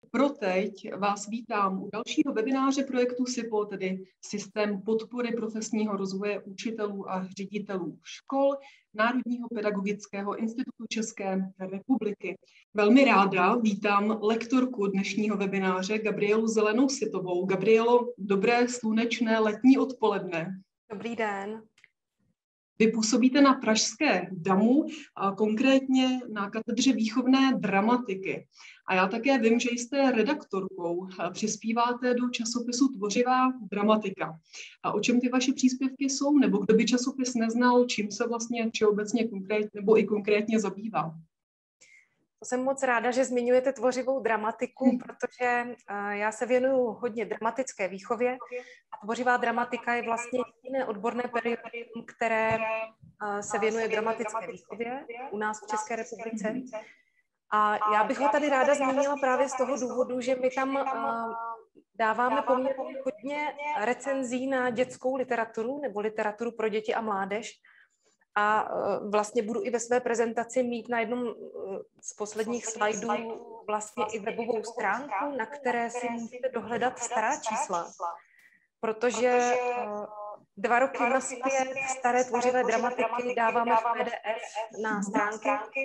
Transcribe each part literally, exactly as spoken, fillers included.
pro teď vás vítám u dalšího webináře projektu S I P O, tedy Systém podpory profesního rozvoje učitelů a ředitelů škol Národního pedagogického institutu České republiky. Velmi ráda vítám lektorku dnešního webináře Gabrielu Zelenou-Sitovou. Gabrielo, dobré slunečné letní odpoledne. Dobrý den. Vy působíte na pražské DAMu, a konkrétně na katedře výchovné dramatiky. A já také vím, že jste redaktorkou, přispíváte do časopisu Tvořivá dramatika. A o čem ty vaše příspěvky jsou? Nebo kdo by časopis neznal, čím se vlastně všeobecně konkrétně nebo i konkrétně zabývá? To jsem moc ráda, že zmiňujete tvořivou dramatiku, hmm. protože uh, já se věnuju hodně dramatické výchově a tvořivá dramatika je vlastně jediné odborné periodikum, které uh, se věnuje dramatické výchově u nás v České republice. A já bych ho tady ráda zmínila právě z toho důvodu, že my tam uh, dáváme poměrně hodně recenzí na dětskou literaturu nebo literaturu pro děti a mládež. A vlastně budu i ve své prezentaci mít na jednom z posledních slajdů vlastně i webovou stránku, na které si můžete dohledat stará čísla, protože dva roky naspět staré tvořivé dramatiky dáváme v P D F na stránky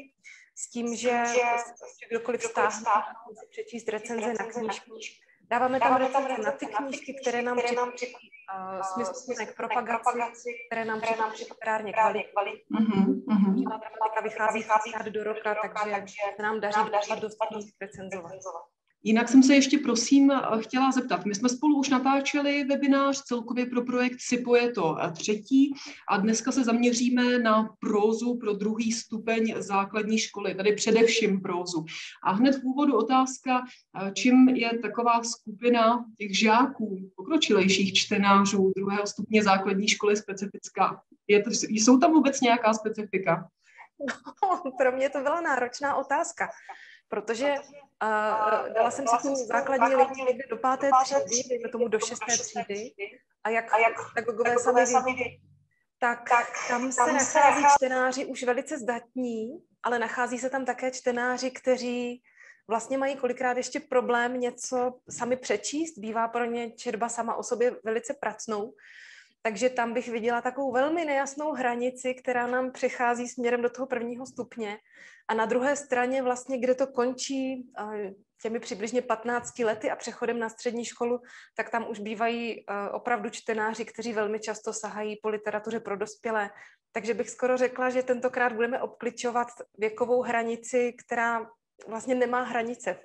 s tím, že kdokoliv stáhne a chce přečíst recenze na knížky. Dáváme tam recenze na ty knížky, které nám připadí uh, smysluplné k propagaci, které nám připadí literárně kvalitní. Uh-huh. Dramatika vychází třikrát do roka, takže se nám daří dost knih recenzovat. Jinak jsem se ještě prosím chtěla zeptat. My jsme spolu už natáčeli webinář celkově pro projekt S I P O, je to třetí a dneska se zaměříme na prózu pro druhý stupeň základní školy, tady především prózu. A hned v úvodu otázka, čím je taková skupina těch žáků, pokročilejších čtenářů druhého stupně základní školy specifická? Je to, jsou tam vůbec nějaká specifika? No, pro mě to byla náročná otázka. Protože uh, dala jsem si tu základní linii někde do páté třídy, dejme tomu do šesté třídy, a jak pedagogové sami vidí, tak tam se nachází čtenáři už velice zdatní, ale nachází se tam také čtenáři, kteří vlastně mají kolikrát ještě problém něco sami přečíst, bývá pro ně četba sama o sobě velice pracnou. Takže tam bych viděla takovou velmi nejasnou hranici, která nám přechází směrem do toho prvního stupně. A na druhé straně vlastně, kde to končí těmi přibližně patnácti lety a přechodem na střední školu, tak tam už bývají opravdu čtenáři, kteří velmi často sahají po literatuře pro dospělé. Takže bych skoro řekla, že tentokrát budeme obkličovat věkovou hranici, která vlastně nemá hranice.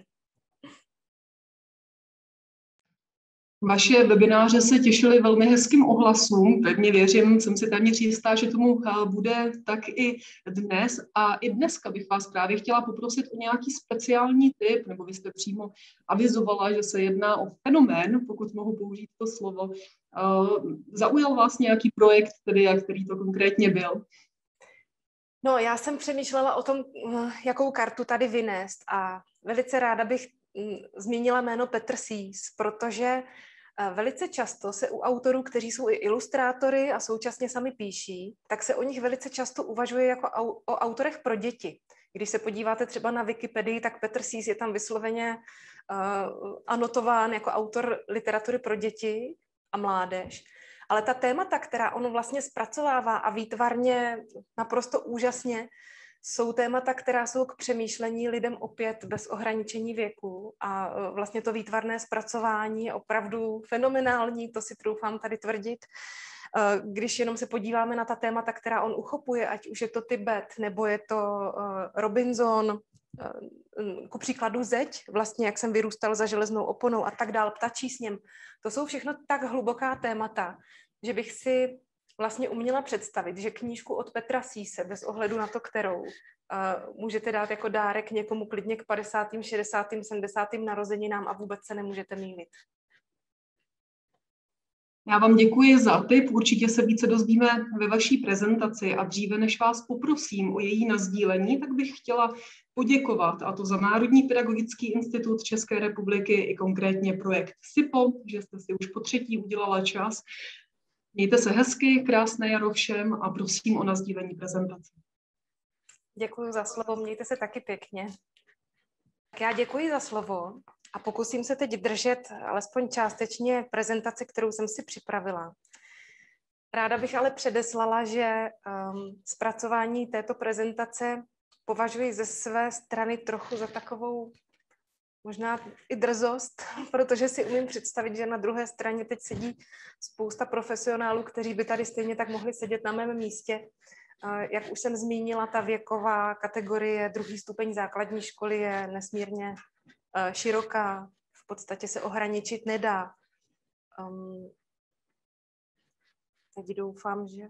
Vaše webináře se těšily velmi hezkým ohlasům, pevně věřím, jsem si téměř jistá, že tomu bude tak i dnes. A i dneska bych vás právě chtěla poprosit o nějaký speciální tip, nebo vy jste přímo avizovala, že se jedná o fenomén, pokud mohu použít to slovo. Zaujal vás nějaký projekt, tedy, který to konkrétně byl? No, já jsem přemýšlela o tom, jakou kartu tady vynést a velice ráda bych zmínila jméno Petr Sís, protože velice často se u autorů, kteří jsou i ilustrátory a současně sami píší, tak se o nich velice často uvažuje jako o autorech pro děti. Když se podíváte třeba na Wikipedii, tak Petr Sís je tam vysloveně uh, anotován jako autor literatury pro děti a mládež. Ale ta témata, která on vlastně zpracovává a výtvarně naprosto úžasně, jsou témata, která jsou k přemýšlení lidem opět bez ohraničení věku a vlastně to výtvarné zpracování je opravdu fenomenální, to si troufám tady tvrdit. Když jenom se podíváme na ta témata, která on uchopuje, ať už je to Tibet, nebo je to Robinson, ku příkladu zeď, vlastně jak jsem vyrůstal za železnou oponou a tak dál, ptačí sněm. To jsou všechno tak hluboká témata, že bych si vlastně uměla představit, že knížku od Petra Síse, bez ohledu na to, kterou, uh, můžete dát jako dárek někomu klidně k padesátým, šedesátým, sedmdesátým narozeninám a vůbec se nemůžete mýlit. Já vám děkuji za tip, určitě se více dozvíme ve vaší prezentaci a dříve než vás poprosím o její nasdílení, tak bych chtěla poděkovat, a to za Národní pedagogický institut České republiky i konkrétně projekt S I P O, že jste si už po třetí udělala čas. Mějte se hezky, krásné jaro všem a prosím o nasdílení prezentace. Děkuji za slovo, mějte se taky pěkně. Já děkuji za slovo a pokusím se teď držet alespoň částečně prezentaci, kterou jsem si připravila. Ráda bych ale předeslala, že um, zpracování této prezentace považuji ze své strany trochu za takovou možná i drzost, protože si umím představit, že na druhé straně teď sedí spousta profesionálů, kteří by tady stejně tak mohli sedět na mém místě. Jak už jsem zmínila, ta věková kategorie druhý stupeň základní školy je nesmírně široká, v podstatě se ohraničit nedá. Um, teď doufám, že...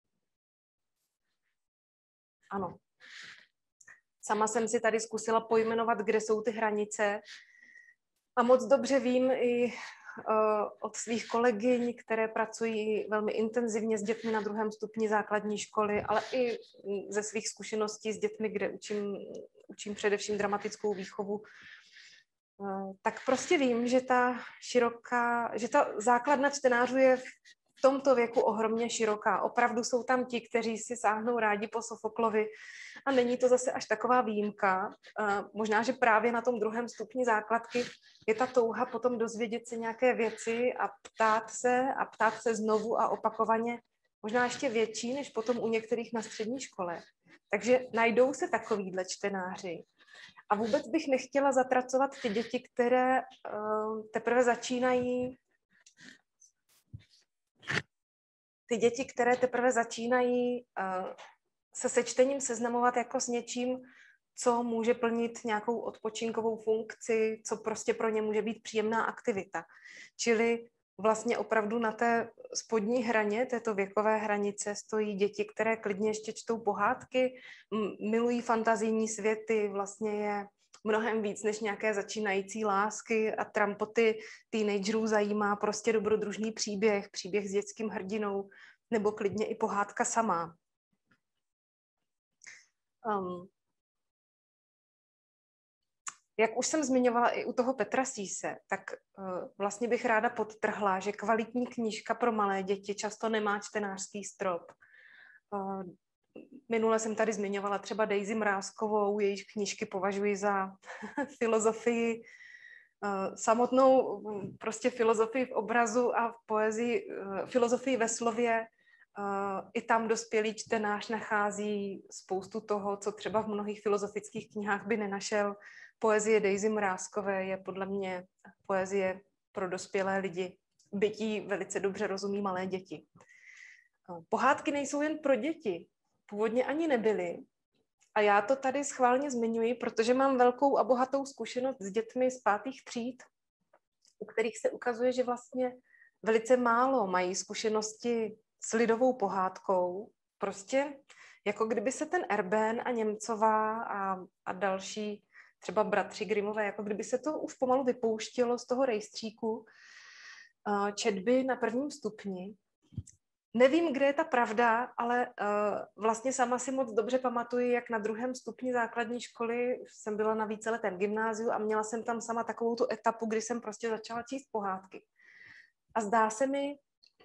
Ano. Sama jsem si tady zkusila pojmenovat, kde jsou ty hranice. A moc dobře vím i uh, od svých kolegyň, které pracují velmi intenzivně s dětmi na druhém stupni základní školy, ale i ze svých zkušeností s dětmi, kde učím, učím především dramatickou výchovu, uh, tak prostě vím, že ta široká, že ta základna čtenářů je v tomto věku ohromně široká. Opravdu jsou tam ti, kteří si sáhnou rádi po Sofoklovi a není to zase až taková výjimka. Možná, že právě na tom druhém stupni základky je ta touha potom dozvědět se nějaké věci a ptát se a ptát se znovu a opakovaně možná ještě větší, než potom u některých na střední škole. Takže najdou se takovýhle čtenáři. A vůbec bych nechtěla zatracovat ty děti, které uh, teprve začínají ty děti, které teprve začínají uh, se se čtením seznamovat jako s něčím, co může plnit nějakou odpočinkovou funkci, co prostě pro ně může být příjemná aktivita. Čili vlastně opravdu na té spodní hraně této věkové hranice stojí děti, které klidně ještě čtou pohádky, milují fantazijní světy, vlastně je mnohem víc než nějaké začínající lásky a trampoty teenagerů zajímá prostě dobrodružný příběh, příběh s dětským hrdinou, nebo klidně i pohádka sama. Um, jak už jsem zmiňovala i u toho Petra Síse, tak uh, vlastně bych ráda podtrhla, že kvalitní knížka pro malé děti často nemá čtenářský strop. Uh, minule jsem tady zmiňovala třeba Daisy Mrázkovou, jejíž knížky považuji za filozofii, uh, samotnou prostě filozofii v obrazu a v poezii, uh, filozofii ve slově. Uh, I tam dospělý čtenář nachází spoustu toho, co třeba v mnohých filozofických knihách by nenašel. Poezie Daisy Mrázkové je podle mě poezie pro dospělé lidi. Bytí velice dobře rozumí malé děti. Uh, pohádky nejsou jen pro děti. Původně ani nebyly. A já to tady schválně zmiňuji, protože mám velkou a bohatou zkušenost s dětmi z pátých tříd, u kterých se ukazuje, že vlastně velice málo mají zkušenosti s lidovou pohádkou. Prostě jako kdyby se ten Erben a Němcová a, a další, třeba bratři Grimmové, jako kdyby se to už pomalu vypouštělo z toho rejstříku uh, četby na prvním stupni. Nevím, kde je ta pravda, ale uh, vlastně sama si moc dobře pamatuji, jak na druhém stupni základní školy jsem byla na víceletém gymnáziu a měla jsem tam sama takovou tu etapu, kdy jsem prostě začala číst pohádky. A zdá se mi,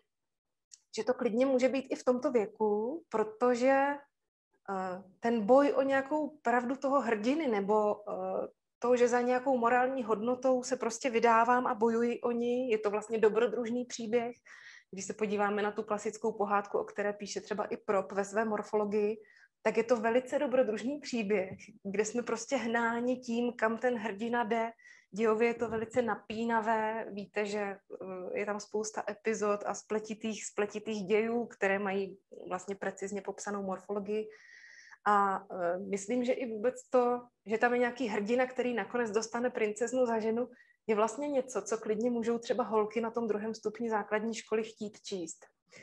že to klidně může být i v tomto věku, protože uh, ten boj o nějakou pravdu toho hrdiny nebo uh, to, že za nějakou morální hodnotou se prostě vydávám a bojuji o ní, je to vlastně dobrodružný příběh. Když se podíváme na tu klasickou pohádku, o které píše třeba i Prop ve své morfologii, tak je to velice dobrodružný příběh, kde jsme prostě hnáni tím, kam ten hrdina jde. Dějově je to velice napínavé, víte, že je tam spousta epizod a spletitých, spletitých dějů, které mají vlastně precizně popsanou morfologii. A myslím, že i vůbec to, že tam je nějaký hrdina, který nakonec dostane princeznu za ženu, je vlastně něco, co klidně můžou třeba holky na tom druhém stupni základní školy chtít číst.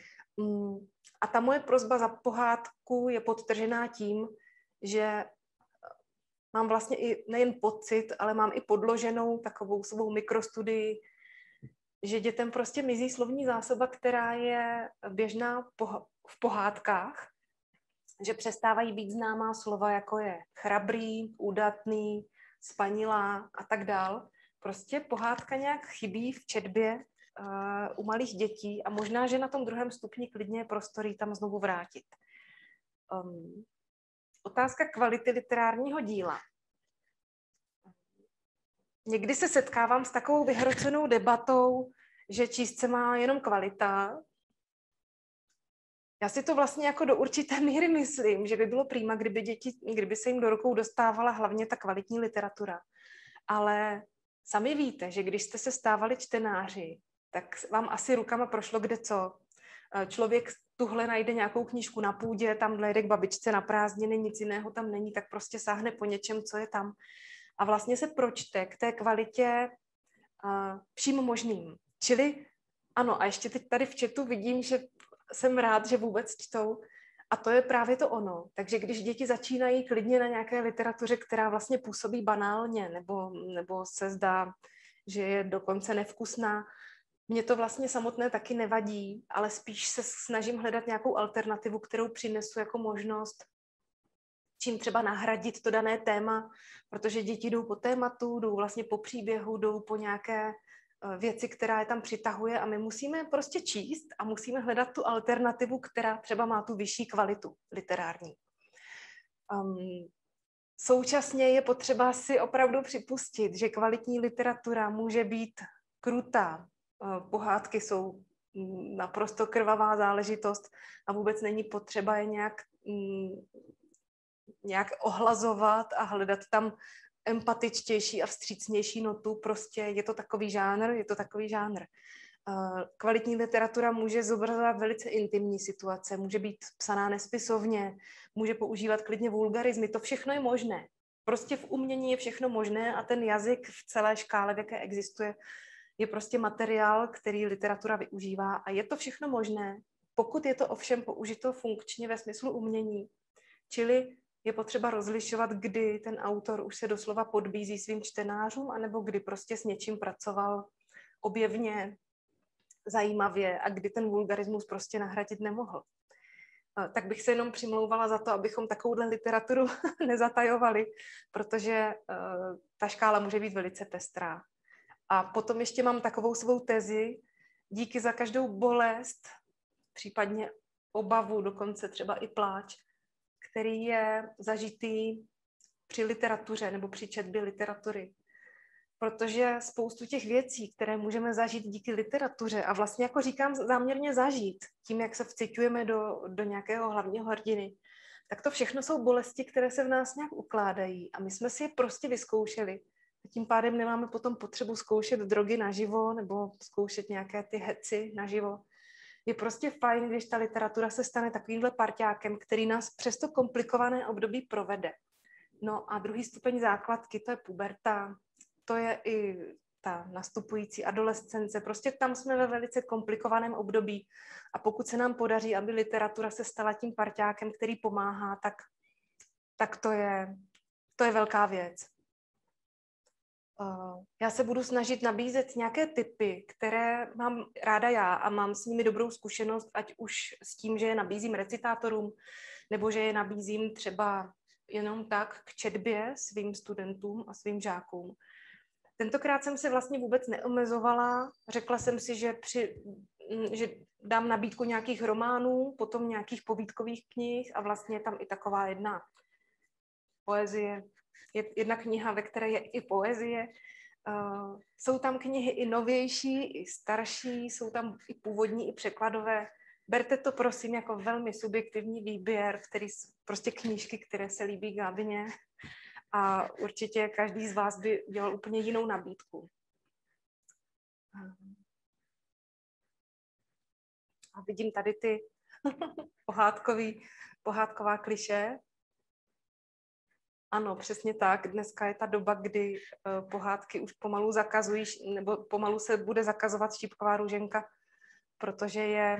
A ta moje prosba za pohádku je podtržená tím, že mám vlastně i nejen pocit, ale mám i podloženou takovou svou mikrostudii, že dětem prostě mizí slovní zásoba, která je běžná v pohádkách, že přestávají být známá slova, jako je chrabrý, údatný, spanilá a tak dál. Prostě pohádka nějak chybí v četbě uh, u malých dětí a možná, že na tom druhém stupni klidně je prostor jí tam znovu vrátit. Um, otázka kvality literárního díla. někdy se setkávám s takovou vyhrocenou debatou, že číst se má jenom kvalita. Já si to vlastně jako do určité míry myslím, že by bylo prýma, kdyby, děti, kdyby se jim do rukou dostávala hlavně ta kvalitní literatura. Ale sami víte, že když jste se stávali čtenáři, tak vám asi rukama prošlo kde co. Člověk tuhle najde nějakou knížku na půdě, tamhle jde k babičce na prázdniny, nic jiného tam není, tak prostě sáhne po něčem, co je tam. A vlastně se pročte k té kvalitě uh, vším možným. Čili ano, a ještě teď tady v chatu vidím, že jsem rád, že vůbec čtou. A to je právě to ono. Takže když děti začínají klidně na nějaké literatuře, která vlastně působí banálně, nebo, nebo se zdá, že je dokonce nevkusná, mně to vlastně samotné taky nevadí, ale spíš se snažím hledat nějakou alternativu, kterou přinesu jako možnost, čím třeba nahradit to dané téma, protože děti jdou po tématu, jdou vlastně po příběhu, jdou po nějaké věci, která je tam přitahuje a my musíme prostě číst a musíme hledat tu alternativu, která třeba má tu vyšší kvalitu literární. Um, současně je potřeba si opravdu připustit, že kvalitní literatura může být krutá. Pohádky jsou naprosto krvavá záležitost a vůbec není potřeba je nějak, nějak ohlazovat a hledat tam empatičtější a vstřícnější notu. Prostě je to takový žánr, je to takový žánr. Kvalitní literatura může zobrazovat velice intimní situace, může být psaná nespisovně, může používat klidně vulgarizmy, to všechno je možné. Prostě v umění je všechno možné a ten jazyk v celé škále, v jaké existuje, je prostě materiál, který literatura využívá a je to všechno možné, pokud je to ovšem použito funkčně ve smyslu umění. Čili je potřeba rozlišovat, kdy ten autor už se doslova podbízí svým čtenářům, anebo kdy prostě s něčím pracoval objevně, zajímavě a kdy ten vulgarismus prostě nahradit nemohl. Tak bych se jenom přimlouvala za to, abychom takovouhle literaturu nezatajovali, protože uh, ta škála může být velice pestrá. A potom ještě mám takovou svou tezi, díky za každou bolest, případně obavu, dokonce třeba i pláč, který je zažitý při literatuře nebo při četbě literatury. Protože spoustu těch věcí, které můžeme zažít díky literatuře, a vlastně jako říkám záměrně zažít, tím, jak se vciťujeme do, do nějakého hlavního hrdiny, tak to všechno jsou bolesti, které se v nás nějak ukládají a my jsme si je prostě vyzkoušeli. Tím pádem nemáme potom potřebu zkoušet drogy naživo nebo zkoušet nějaké ty heci naživo. Je prostě fajn, když ta literatura se stane takovýmhle parťákem, který nás přes to komplikované období provede. No a druhý stupeň základky, to je puberta, to je i ta nastupující adolescence. Prostě tam jsme ve velice komplikovaném období a pokud se nám podaří, aby literatura se stala tím parťákem, který pomáhá, tak, tak to je, to je velká věc. Já se budu snažit nabízet nějaké tipy, které mám ráda já a mám s nimi dobrou zkušenost, ať už s tím, že je nabízím recitátorům, nebo že je nabízím třeba jenom tak k četbě svým studentům a svým žákům. Tentokrát jsem se vlastně vůbec neomezovala. Řekla jsem si, že, při, že dám nabídku nějakých románů, potom nějakých povídkových knih a vlastně je tam i taková jedna poezie, jedna kniha, ve které je i poezie. Uh, jsou tam knihy i novější, i starší, jsou tam i původní, i překladové. Berte to prosím jako velmi subjektivní výběr, který prostě knížky, které se líbí Gábině a určitě každý z vás by dělal úplně jinou nabídku. A vidím tady ty pohádkový, pohádková klišé. Ano, přesně tak. Dneska je ta doba, kdy uh, pohádky už pomalu zakazují, nebo pomalu se bude zakazovat Štípková růženka, protože je,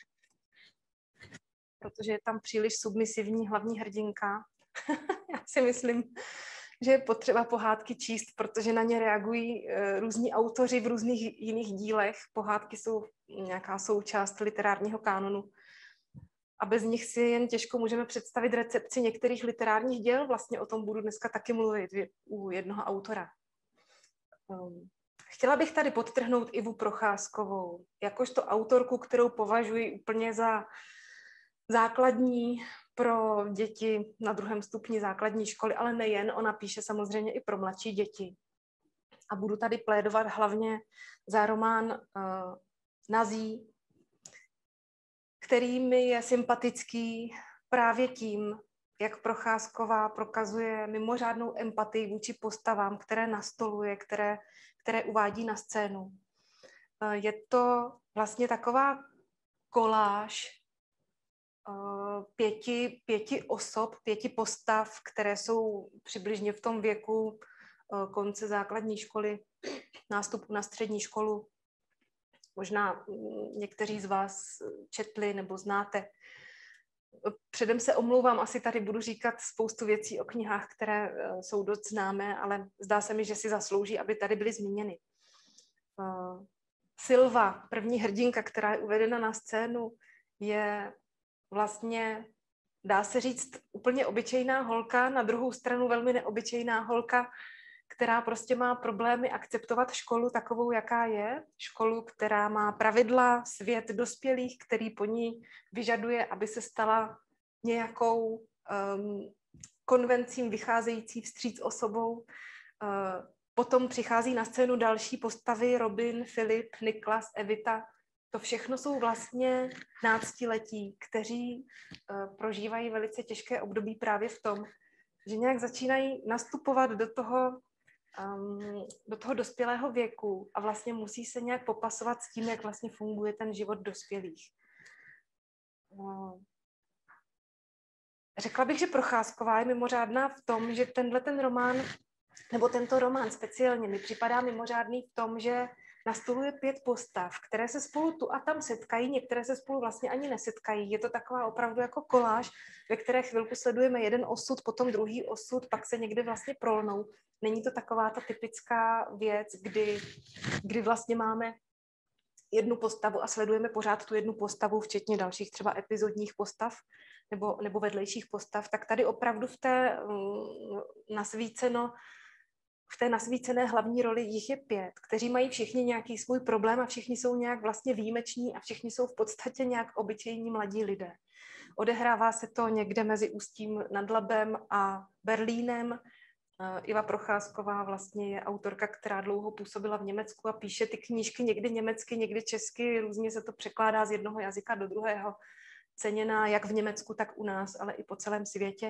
protože je tam příliš submisivní hlavní hrdinka. Já si myslím, že je potřeba pohádky číst, protože na ně reagují uh, různí autoři v různých jiných dílech. Pohádky jsou nějaká součást literárního kánonu. A bez nich si jen těžko můžeme představit recepci některých literárních děl. Vlastně o tom budu dneska taky mluvit u jednoho autora. Chtěla bych tady podtrhnout Ivu Procházkovou, jakožto autorku, kterou považuji úplně za základní pro děti na druhém stupni základní školy, ale nejen, ona píše samozřejmě i pro mladší děti. a budu tady plédovat hlavně za román uh, Nazí, který mi je sympatický právě tím, jak Procházková prokazuje mimořádnou empatii vůči postavám, které nastoluje, které, které uvádí na scénu. Je to vlastně taková koláž pěti, pěti osob, pěti postav, které jsou přibližně v tom věku konce základní školy, nástupu na střední školu. Možná někteří z vás četli nebo znáte. Předem se omlouvám, asi tady budu říkat spoustu věcí o knihách, které jsou dost známé, ale zdá se mi, že si zaslouží, aby tady byly zmíněny. Silva, první hrdinka, která je uvedena na scénu, je vlastně, dá se říct, úplně obyčejná holka, na druhou stranu velmi neobyčejná holka, která prostě má problémy akceptovat školu takovou, jaká je. Školu, která má pravidla, svět dospělých, který po ní vyžaduje, aby se stala nějakou um, konvencím vycházející vstříc osobou. Uh, potom přichází na scénu další postavy, Robin, Filip, Niklas, Evita. To všechno jsou vlastně náctiletí, kteří uh, prožívají velice těžké období právě v tom, že nějak začínají nastupovat do toho, um, do toho dospělého věku a vlastně musí se nějak popasovat s tím, jak vlastně funguje ten život dospělých. Uh, řekla bych, že Procházková je mimořádná v tom, že tenhle ten román, nebo tento román speciálně mi připadá mimořádný v tom, že nastoluje pět postav, které se spolu tu a tam setkají, některé se spolu vlastně ani nesetkají. Je to taková opravdu jako koláž, ve které chvilku sledujeme jeden osud, potom druhý osud, pak se někdy vlastně prolnou. Není to taková ta typická věc, kdy, kdy vlastně máme jednu postavu a sledujeme pořád tu jednu postavu, včetně dalších třeba epizodních postav nebo, nebo vedlejších postav. Tak tady opravdu v té um, nasvíceno v té nasvícené hlavní roli jich je pět, kteří mají všichni nějaký svůj problém a všichni jsou nějak vlastně výjimeční a všichni jsou v podstatě nějak obyčejní mladí lidé. Odehrává se to někde mezi Ústím nad Labem a Berlínem. Iva Procházková vlastně je autorka, která dlouho působila v Německu a píše ty knížky někdy německy, někdy česky, různě se to překládá z jednoho jazyka do druhého. Ceněná jak v Německu, tak u nás, ale i po celém světě.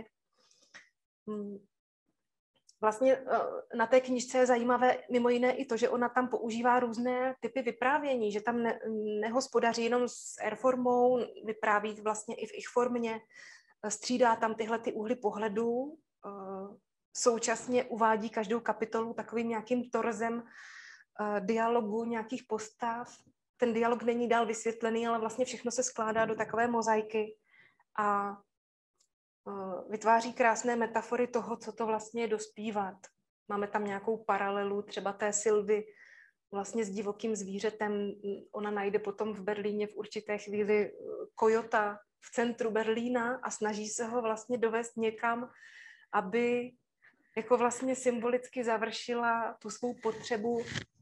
Vlastně na té knížce je zajímavé mimo jiné i to, že ona tam používá různé typy vyprávění, že tam ne, nehospodaří jenom s R-formou, vypráví vlastně i v ich formě, střídá tam tyhle ty úhly pohledu, současně uvádí každou kapitolu takovým nějakým torzem dialogu nějakých postav. Ten dialog není dál vysvětlený, ale vlastně všechno se skládá do takové mozaiky a vytváří krásné metafory toho, co to vlastně je dospívat. Máme tam nějakou paralelu třeba té Sylvy vlastně s divokým zvířetem. Ona najde potom v Berlíně v určité chvíli kojota v centru Berlína a snaží se ho vlastně dovést někam, aby jako vlastně symbolicky završila tu svou potřebu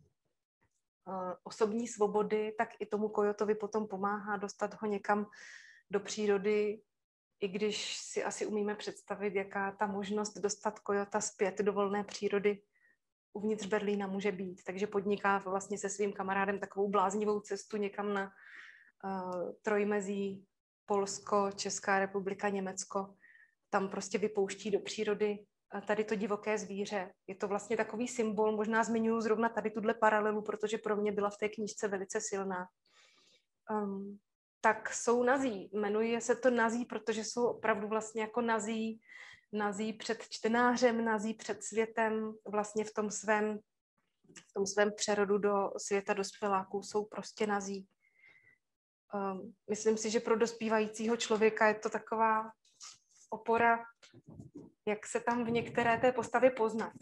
osobní svobody, tak i tomu kojotovi potom pomáhá dostat ho někam do přírody, i když si asi umíme představit, jaká ta možnost dostat kojota zpět do volné přírody uvnitř Berlína může být. Takže podniká vlastně se svým kamarádem takovou bláznivou cestu někam na uh, trojmezí Polsko, Česká republika, Německo. Tam prostě vypouští do přírody tady to divoké zvíře. Je to vlastně takový symbol, možná zmiňuji zrovna tady tuhle paralelu, protože pro mě byla v té knížce velice silná. Um, tak jsou nazí. Jmenuje se to nazí, protože jsou opravdu vlastně jako nazí, nazí před čtenářem, nazí před světem, vlastně v tom svém, v tom svém přerodu do světa dospěláků jsou prostě nazí. Um, myslím si, že pro dospívajícího člověka je to taková opora, jak se tam v některé té postavě poznat.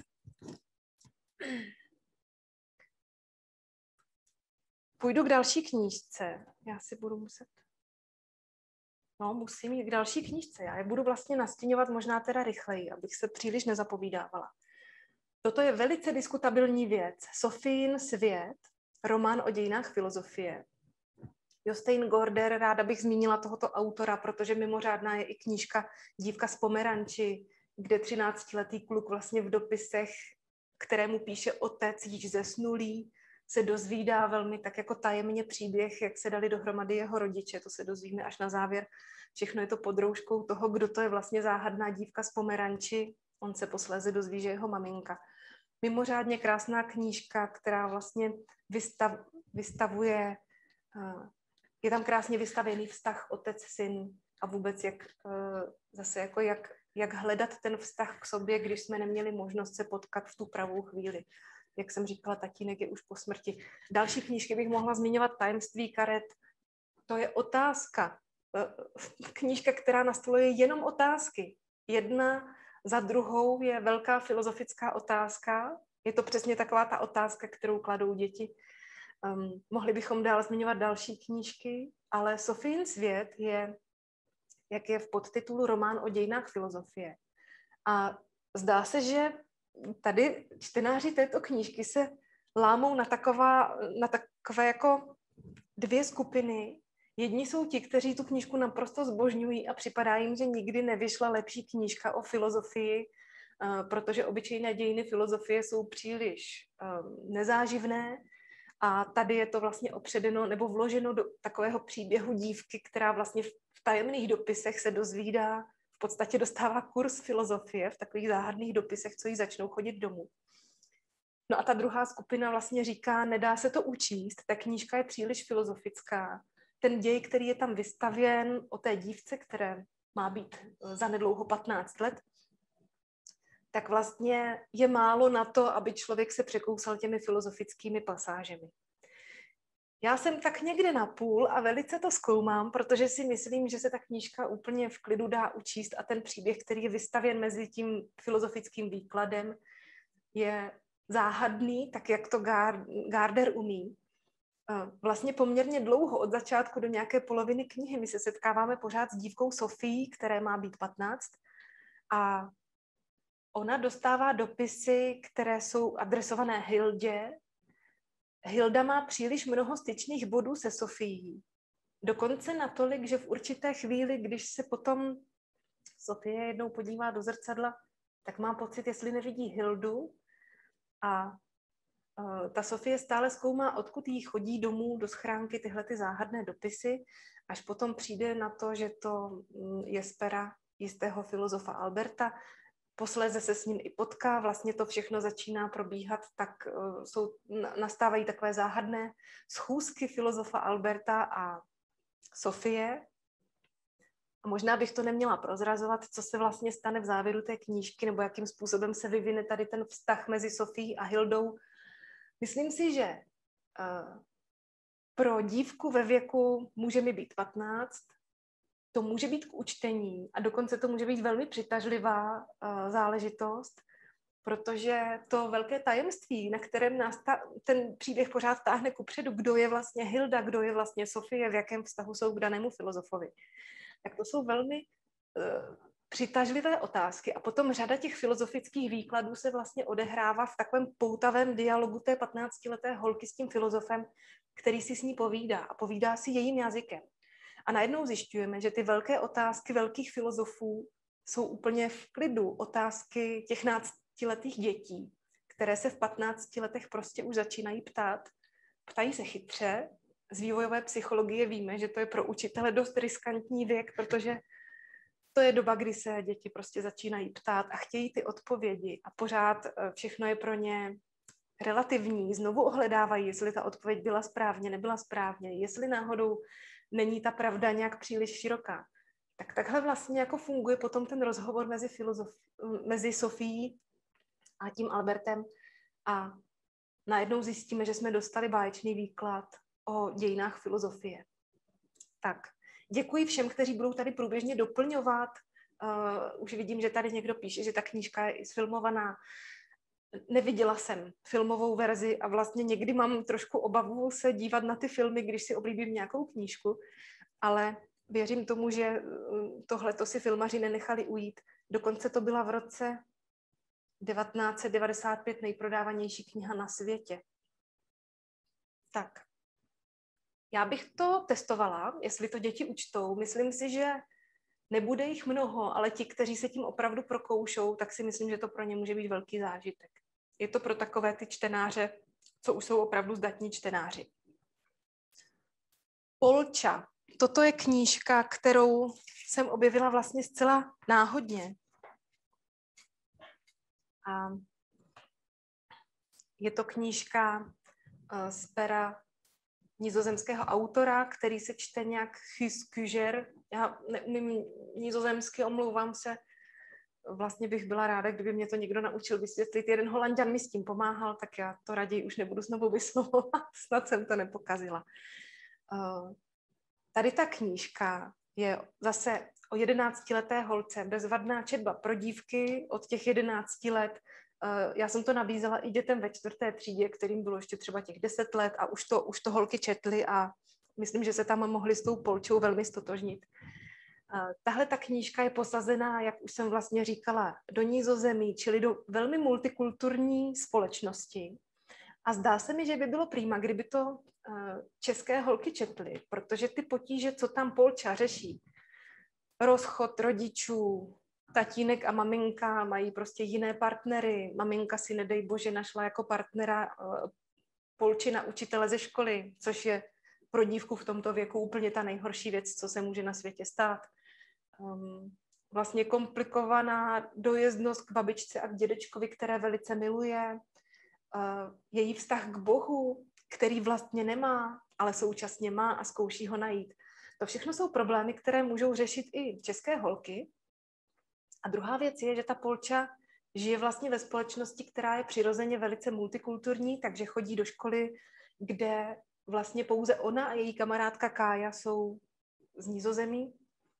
Půjdu k další knížce. Já si budu muset... No, musím jít k další knížce. Já je budu vlastně nastěňovat možná teda rychleji, abych se příliš nezapovídávala. Toto je velice diskutabilní věc. Sofín svět, román o dějinách filozofie. Jostein Gaarder, ráda bych zmínila tohoto autora, protože mimořádná je i knížka Dívka z Pomeranči, kde třináctiletý kluk vlastně v dopisech kterému píše otec již zesnulý, se dozvídá velmi tak jako tajemně příběh, jak se dali dohromady jeho rodiče. To se dozvíme až na závěr. Všechno je to pod rouškou toho, kdo to je vlastně záhadná dívka z Pomeranči. On se posléze dozví, že jeho maminka. Mimořádně krásná knížka, která vlastně vystav, vystavuje, je tam krásně vystavený vztah otec-syn a vůbec jak, zase jako jak, jak hledat ten vztah k sobě, když jsme neměli možnost se potkat v tu pravou chvíli. Jak jsem říkala, tatínek je už po smrti. Další knížky bych mohla zmiňovat Tajemství karet. To je otázka. Knížka, která nastoluje jenom otázky. Jedna za druhou je velká filozofická otázka. Je to přesně taková ta otázka, kterou kladou děti. Um, mohli bychom dál zmiňovat další knížky, ale Sofín svět je, jak je v podtitulu, román o dějinách filozofie. A zdá se, že tady čtenáři této knížky se lámou na, taková, na takové jako dvě skupiny. Jedni jsou ti, kteří tu knížku naprosto zbožňují a připadá jim, že nikdy nevyšla lepší knížka o filozofii, protože obyčejné dějiny filozofie jsou příliš nezáživné a tady je to vlastně opředeno nebo vloženo do takového příběhu dívky, která vlastně v tajemných dopisech se dozvídá, v podstatě dostává kurz filozofie v takových záhadných dopisech, co jí začnou chodit domů. No a ta druhá skupina vlastně říká, nedá se to učíst, ta knížka je příliš filozofická. Ten děj, který je tam vystavěn o té dívce, které má být zanedlouho patnáct let, tak vlastně je málo na to, aby člověk se překousal těmi filozofickými pasážemi. Já jsem tak někde na půl a velice to zkoumám, protože si myslím, že se ta knížka úplně v klidu dá učíst a ten příběh, který je vystavěn mezi tím filozofickým výkladem, je záhadný, tak jak to Gardner umí. Vlastně poměrně dlouho, od začátku do nějaké poloviny knihy, my se setkáváme pořád s dívkou Sofií, které má být patnáct, a ona dostává dopisy, které jsou adresované Hildě. Hilda má příliš mnoho styčných bodů se Sofií. Dokonce natolik, že v určité chvíli, když se potom Sofie jednou podívá do zrcadla, tak má pocit, jestli nevidí Hildu. A ta Sofie stále zkoumá, odkud jí chodí domů do schránky tyhle ty záhadné dopisy, až potom přijde na to, že to je z pera jistého filozofa Alberta. Posléze se s ním i potká, vlastně to všechno začíná probíhat, tak jsou, nastávají takové záhadné schůzky filozofa Alberta a Sofie. A možná bych to neměla prozrazovat, co se vlastně stane v závěru té knížky, nebo jakým způsobem se vyvine tady ten vztah mezi Sofií a Hildou. Myslím si, že uh, pro dívku ve věku může mi být patnáct, to může být k učtení a dokonce to může být velmi přitažlivá uh, záležitost, protože to velké tajemství, na kterém nás ta, ten příběh pořád táhne kupředu, kdo je vlastně Hilda, kdo je vlastně Sofie, v jakém vztahu jsou k danému filozofovi, tak to jsou velmi uh, přitažlivé otázky a potom řada těch filozofických výkladů se vlastně odehrává v takovém poutavém dialogu té patnáctileté holky s tím filozofem, který si s ní povídá a povídá si jejím jazykem. A najednou zjišťujeme, že ty velké otázky velkých filozofů jsou úplně v klidu. Otázky těch náctiletých dětí, které se v patnácti letech prostě už začínají ptát. Ptají se chytře. Z vývojové psychologie víme, že to je pro učitele dost riskantní věk, protože to je doba, kdy se děti prostě začínají ptát a chtějí ty odpovědi a pořád všechno je pro ně relativní. Znovu ohledávají, jestli ta odpověď byla správně, nebyla správně, jestli náhodou není ta pravda nějak příliš široká. Tak takhle vlastně jako funguje potom ten rozhovor mezi, filozof, mezi Sofií a tím Albertem a najednou zjistíme, že jsme dostali báječný výklad o dějinách filozofie. Tak, děkuji všem, kteří budou tady průběžně doplňovat. Uh, už vidím, že tady někdo píše, že ta knížka je i sfilmovaná. Neviděla jsem filmovou verzi a vlastně někdy mám trošku obavu se dívat na ty filmy, když si oblíbím nějakou knížku, ale věřím tomu, že tohleto si filmaři nenechali ujít. Dokonce to byla v roce devatenáct set devadesát pět nejprodávanější kniha na světě. Tak. Já bych to testovala, jestli to děti učtou. Myslím si, že nebude jich mnoho, ale ti, kteří se tím opravdu prokoušou, tak si myslím, že to pro ně může být velký zážitek. je to pro takové ty čtenáře, co už jsou opravdu zdatní čtenáři. Polča. Toto je knížka, kterou jsem objevila vlastně zcela náhodně. A je to knížka z pera nizozemského autora, který se čte nějak Guus Kuger. Já neumím nizozemsky, omlouvám se. Vlastně bych byla ráda, kdyby mě to někdo naučil vysvětlit. Jeden Holanďan mi s tím pomáhal, tak já to raději už nebudu znovu vyslovovat. Snad jsem to nepokazila. Tady ta knížka je zase o jedenáctileté holce, bezvadná četba pro dívky od těch jedenácti let. Já jsem to nabízela i dětem ve čtvrté třídě, kterým bylo ještě třeba těch deset let a už to, už to holky četly a myslím, že se tam mohly s tou Polčou velmi stotožnit. Tahle ta knížka je posazená, jak už jsem vlastně říkala, do Nizozemí, čili do velmi multikulturní společnosti. A zdá se mi, že by bylo prima, kdyby to české holky četly, protože ty potíže, co tam Polča řeší, rozchod rodičů, tatínek a maminka mají prostě jiné partnery, maminka si nedej bože našla jako partnera Polčina učitele ze školy, což je pro dívku v tomto věku úplně ta nejhorší věc, co se může na světě stát. Um, vlastně komplikovaná dojezdnost k babičce a k dědečkovi, které velice miluje, uh, její vztah k Bohu, který vlastně nemá, ale současně má a zkouší ho najít. To všechno jsou problémy, které můžou řešit i české holky. A druhá věc je, že ta Polča žije vlastně ve společnosti, která je přirozeně velice multikulturní, takže chodí do školy, kde vlastně pouze ona a její kamarádka Kája jsou z Nizozemí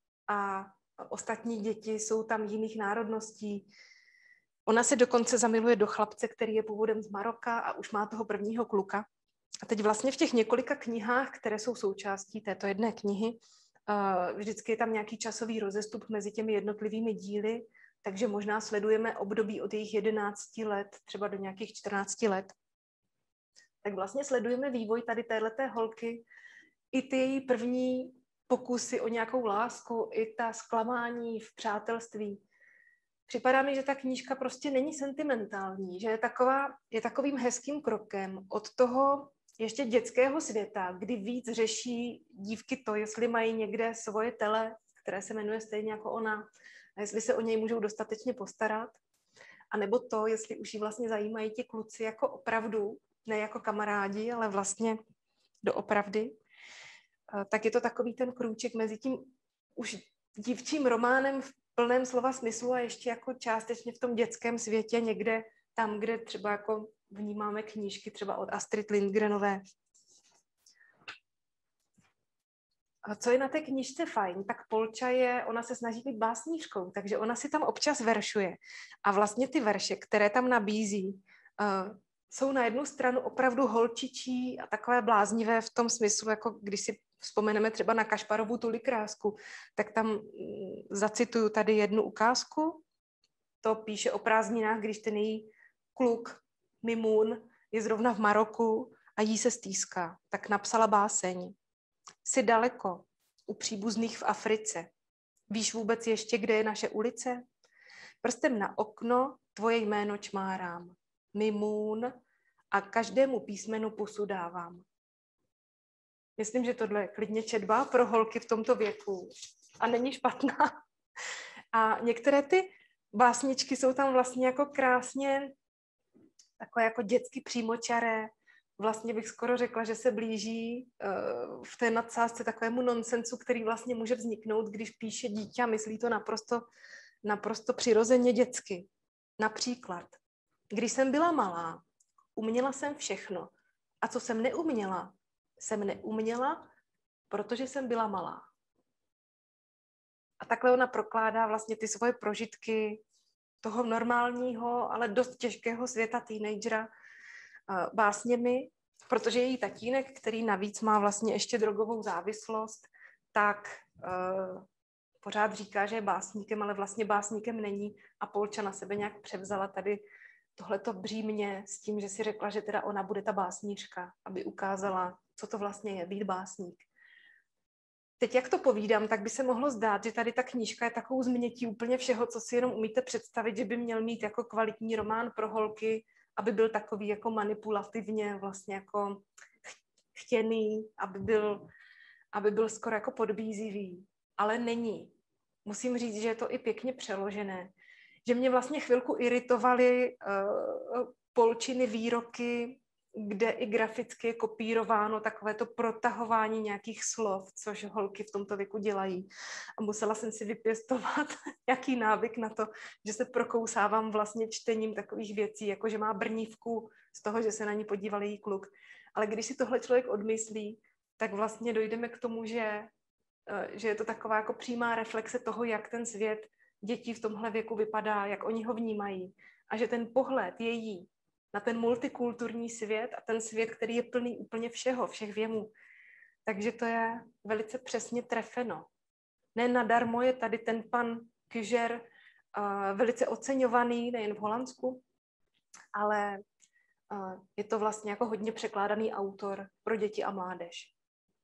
a ostatní děti jsou tam jiných národností. Ona se dokonce zamiluje do chlapce, který je původem z Maroka a už má toho prvního kluka. A teď vlastně v těch několika knihách, které jsou součástí této jedné knihy, vždycky je tam nějaký časový rozestup mezi těmi jednotlivými díly, takže možná sledujeme období od jejich jedenácti let, třeba do nějakých čtrnácti let. Tak vlastně sledujeme vývoj tady téhleté holky, i ty její první pokusy o nějakou lásku, i ta zklamání v přátelství. Připadá mi, že ta knížka prostě není sentimentální, že je, taková, je takovým hezkým krokem od toho ještě dětského světa, kdy víc řeší dívky to, jestli mají někde svoje tele, které se jmenuje stejně jako ona, a jestli se o něj můžou dostatečně postarat, a nebo to, jestli už ji vlastně zajímají ti kluci jako opravdu, ne jako kamarádi, ale vlastně doopravdy, tak je to takový ten krůček mezi tím už dívčím románem v plném slova smyslu a ještě jako částečně v tom dětském světě někde tam, kde třeba jako vnímáme knížky třeba od Astrid Lindgrenové. A co je na té knížce fajn, tak Polča je, ona se snaží být básnířkou, takže ona si tam občas veršuje. A vlastně ty verše, které tam nabízí, uh, jsou na jednu stranu opravdu holčičí a takové bláznivé v tom smyslu, jako když si vzpomeneme třeba na Kašparovu Tuli krásku, tak tam mm, zacituju tady jednu ukázku. To píše o prázdninách, když ten její kluk Mimun je zrovna v Maroku a jí se stýská. Tak napsala báseň. Jsi daleko, u příbuzných v Africe. Víš vůbec ještě, kde je naše ulice? Prstem na okno tvoje jméno čmárám. Mimun a každému písmenu pusu dávám. Myslím, že tohle je klidně četba pro holky v tomto věku. A není špatná. A některé ty básničky jsou tam vlastně jako krásně takové jako dětsky přímočaré. Vlastně bych skoro řekla, že se blíží uh, v té nadsázce takovému nonsensu, který vlastně může vzniknout, když píše dítě a myslí to naprosto, naprosto přirozeně dětsky. Například, když jsem byla malá, uměla jsem všechno. A co jsem neuměla, jsem neuměla, protože jsem byla malá. A takhle ona prokládá vlastně ty svoje prožitky toho normálního, ale dost těžkého světa teenagera uh, básněmi, protože její tatínek, který navíc má vlastně ještě drogovou závislost, tak uh, pořád říká, že je básníkem, ale vlastně básníkem není a Polča na sebe nějak převzala tady tohleto břímě s tím, že si řekla, že teda ona bude ta básnířka, aby ukázala, co to vlastně je být básník. Teď, jak to povídám, tak by se mohlo zdát, že tady ta knížka je takovou změtí úplně všeho, co si jenom umíte představit, že by měl mít jako kvalitní román pro holky aby byl takový jako manipulativně vlastně jako chtěný, aby byl, aby byl skoro jako podbízivý, ale není. Musím říct, že je to i pěkně přeložené. Že mě vlastně chvilku iritovaly uh, Polčiny výroky, kde i graficky je kopírováno takové to protahování nějakých slov, což holky v tomto věku dělají. A musela jsem si vypěstovat nějaký návyk na to, že se prokousávám vlastně čtením takových věcí, jako že má brnívku z toho, že se na ní podíval její kluk. Ale když si tohle člověk odmyslí, tak vlastně dojdeme k tomu, že, že je to taková jako přímá reflexe toho, jak ten svět dětí v tomhle věku vypadá, jak oni ho vnímají. A že ten pohled její na ten multikulturní svět a ten svět, který je plný úplně všeho, všech věmů. Takže to je velice přesně trefeno. Ne nadarmo je tady ten pan Kužer uh, velice oceňovaný, nejen v Holandsku, ale uh, je to vlastně jako hodně překládaný autor pro děti a mládež.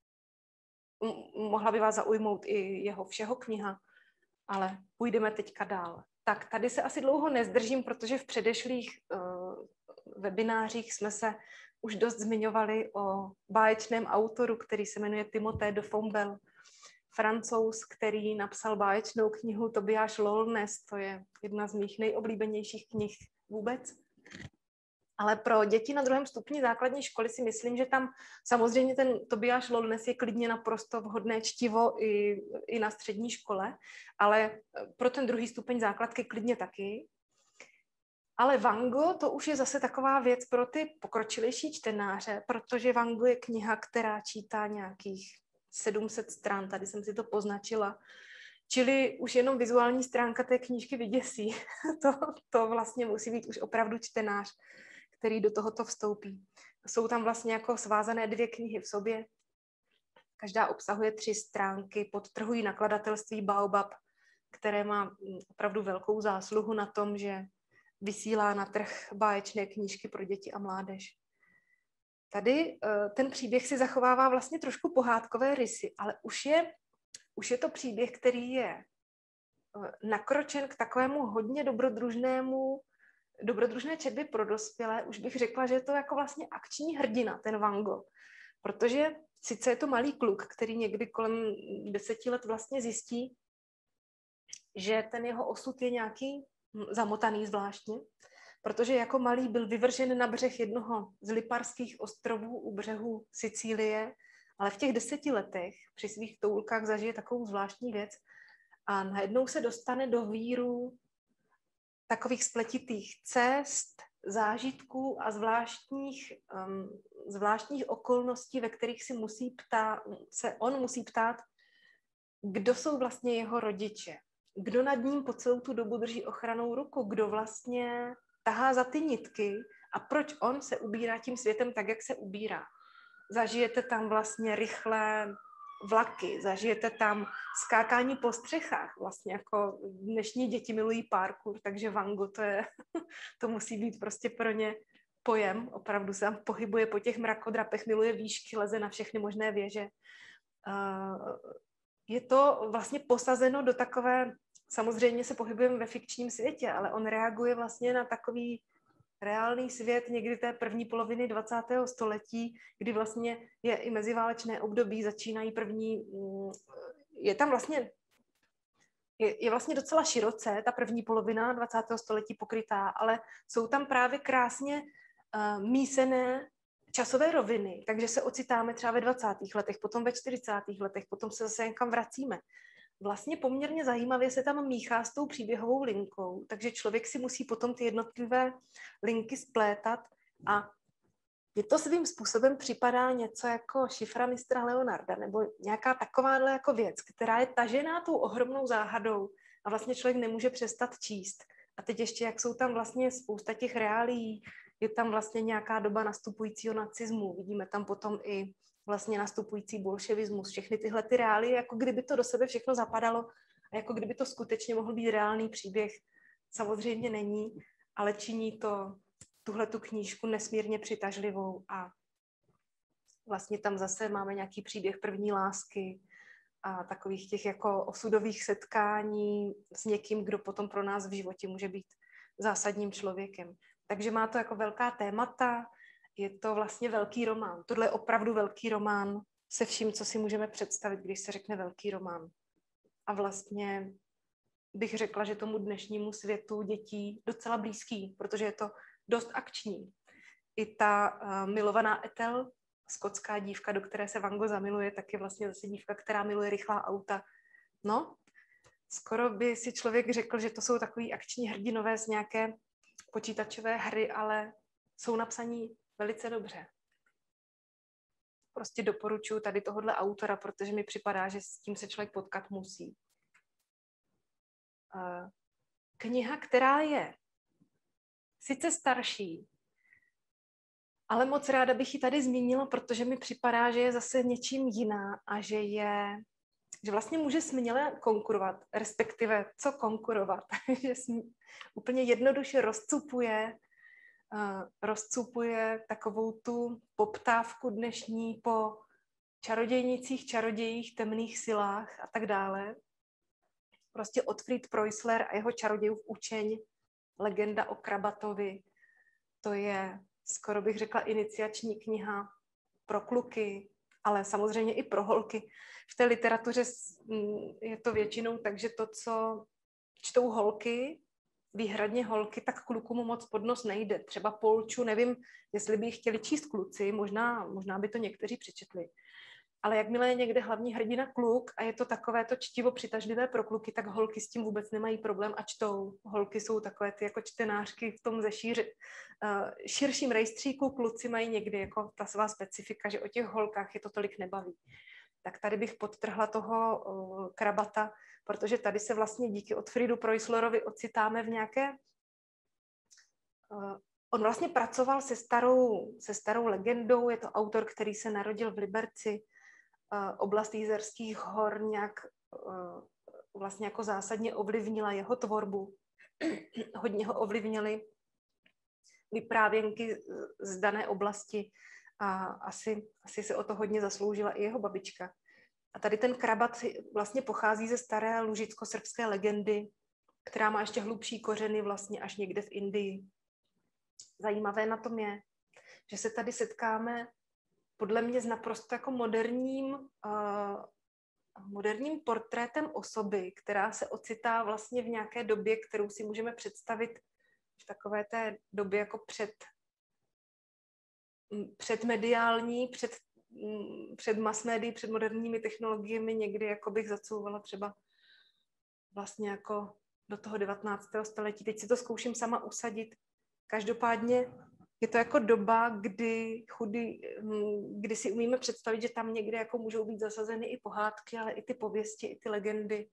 M- mohla by vás zaujmout i jeho všeho kniha, ale půjdeme teďka dál. Tak tady se asi dlouho nezdržím, protože v předešlých uh, webinářích jsme se už dost zmiňovali o báječném autoru, který se jmenuje Timothée de Fombelle, Francouz, který napsal báječnou knihu Tobiáš Lolnes, to je jedna z mých nejoblíbenějších knih vůbec. Ale pro děti na druhém stupni základní školy si myslím, že tam samozřejmě ten Tobiáš Lolnes je klidně naprosto vhodné čtivo i, i na střední škole, ale pro ten druhý stupeň základky klidně taky. Ale Van Gogh, to už je zase taková věc pro ty pokročilejší čtenáře, protože Van Gogh je kniha, která čítá nějakých sedm set stran, tady jsem si to poznačila. Čili už jenom vizuální stránka té knížky vyděsí. to, to vlastně musí být už opravdu čtenář, který do tohoto vstoupí. Jsou tam vlastně jako svázané dvě knihy v sobě. Každá obsahuje tři stránky, podtrhují nakladatelství Baobab, které má opravdu velkou zásluhu na tom, že vysílá na trh báječné knížky pro děti a mládež. Tady ten příběh si zachovává vlastně trošku pohádkové rysy, ale už je, už je to příběh, který je nakročen k takovému hodně dobrodružnému, dobrodružné četbě pro dospělé. Už bych řekla, že je to jako vlastně akční hrdina, ten Van Gogh. Protože sice je to malý kluk, který někdy kolem deseti let vlastně zjistí, že ten jeho osud je nějaký zamotaný zvláštně, protože jako malý byl vyvržen na břeh jednoho z Liparských ostrovů u břehu Sicílie, ale v těch deseti letech při svých toulkách zažije takovou zvláštní věc a najednou se dostane do víru takových spletitých cest, zážitků a zvláštních, um, zvláštních okolností, ve kterých si musí ptát, se on musí ptát, kdo jsou vlastně jeho rodiče. Kdo nad ním po celou tu dobu drží ochranou ruku, kdo vlastně tahá za ty nitky a proč on se ubírá tím světem tak, jak se ubírá. Zažijete tam vlastně rychlé vlaky, zažijete tam skákání po střechách, vlastně jako dnešní děti milují parkour, takže Van Gogh to, je, to musí být prostě pro ně pojem, opravdu se tam pohybuje po těch mrakodrapech, miluje výšky, leze na všechny možné věže. Je to vlastně posazeno do takové, samozřejmě se pohybujeme ve fikčním světě, ale on reaguje vlastně na takový reálný svět někdy té první poloviny dvacátého století, kdy vlastně je i meziválečné období, začínají první, je tam vlastně, je, je vlastně docela široce ta první polovina dvacátého století pokrytá, ale jsou tam právě krásně uh, mísené časové roviny, takže se ocitáme třeba ve dvacátých letech, potom ve čtyřicátých letech, potom se zase někam vracíme. Vlastně poměrně zajímavě se tam míchá s tou příběhovou linkou, takže člověk si musí potom ty jednotlivé linky splétat a je to svým způsobem připadá něco jako šifra mistra Leonarda nebo nějaká takováhle jako věc, která je tažená tou ohromnou záhadou a vlastně člověk nemůže přestat číst. A teď ještě, jak jsou tam vlastně spousta těch reálií, je tam vlastně nějaká doba nastupujícího nacismu, vidíme tam potom i vlastně nastupující bolševismus, všechny tyhle ty reálie, jako kdyby to do sebe všechno zapadalo a jako kdyby to skutečně mohl být reálný příběh. Samozřejmě není, ale činí to tuhletu knížku nesmírně přitažlivou a vlastně tam zase máme nějaký příběh první lásky a takových těch jako osudových setkání s někým, kdo potom pro nás v životě může být zásadním člověkem. Takže má to jako velká témata, je to vlastně velký román. Tohle je opravdu velký román se vším, co si můžeme představit, když se řekne velký román. A vlastně bych řekla, že tomu dnešnímu světu dětí docela blízký, protože je to dost akční. I ta uh, milovaná Ethel, skotská dívka, do které se Van Gogh zamiluje, tak je vlastně zase dívka, která miluje rychlá auta. No, skoro by si člověk řekl, že to jsou takový akční hrdinové z nějaké počítačové hry, ale jsou napsaní velice dobře. Prostě doporučuji tady tohohle autora, protože mi připadá, že s tím se člověk potkat musí. Kniha, která je sice starší, ale moc ráda bych ji tady zmínila, protože mi připadá, že je zase něčím jiná a že je, že vlastně může směle konkurovat, respektive co konkurovat, že úplně jednoduše rozcupuje, uh, rozcupuje takovou tu poptávku dnešní po čarodějnicích, čarodějích, temných silách a tak dále. Prostě Otfried Preussler a jeho čarodějův učeň, legenda o Krabatovi, to je, skoro bych řekla, iniciační kniha pro kluky, ale samozřejmě i pro holky. V té literatuře je to většinou tak, že to, co čtou holky, výhradně holky, tak klukům moc pod nos nejde. Třeba Polču, nevím, jestli by chtěli číst kluci, možná, možná by to někteří přečetli. Ale jakmile je někde hlavní hrdina kluk a je to takové to čtivo přitažlivé pro kluky, tak holky s tím vůbec nemají problém a čtou. Holky jsou takové ty jako čtenářky v tom zešíři, uh, širším rejstříku, kluci mají někdy jako ta svá specifika, že o těch holkách je to tolik nebaví. Tak tady bych podtrhla toho uh, Krabata, protože tady se vlastně díky Otfriedu Preusslerovi ocitáme v nějaké... Uh, on vlastně pracoval se starou, se starou legendou, je to autor, který se narodil v Liberci, oblast Jizerských hor nějak vlastně jako zásadně ovlivnila jeho tvorbu. Hodně ho ovlivnily vyprávěnky z dané oblasti a asi, asi se o to hodně zasloužila i jeho babička. A tady ten Krabat vlastně pochází ze staré lužicko-srbské legendy, která má ještě hlubší kořeny vlastně až někde v Indii. Zajímavé na tom je, že se tady setkáme podle mě s naprosto jako moderním, uh, moderním portrétem osoby, která se ocitá vlastně v nějaké době, kterou si můžeme představit v takové té době jako před, předmediální, před, před mass médií, před moderními technologiemi, někdy jako bych zacouvala třeba vlastně jako do toho devatenáctého století. Teď si to zkouším sama usadit. Každopádně je to jako doba, kdy, chudý, kdy si umíme představit, že tam někde jako můžou být zasazeny i pohádky, ale i ty pověsti, i ty legendy.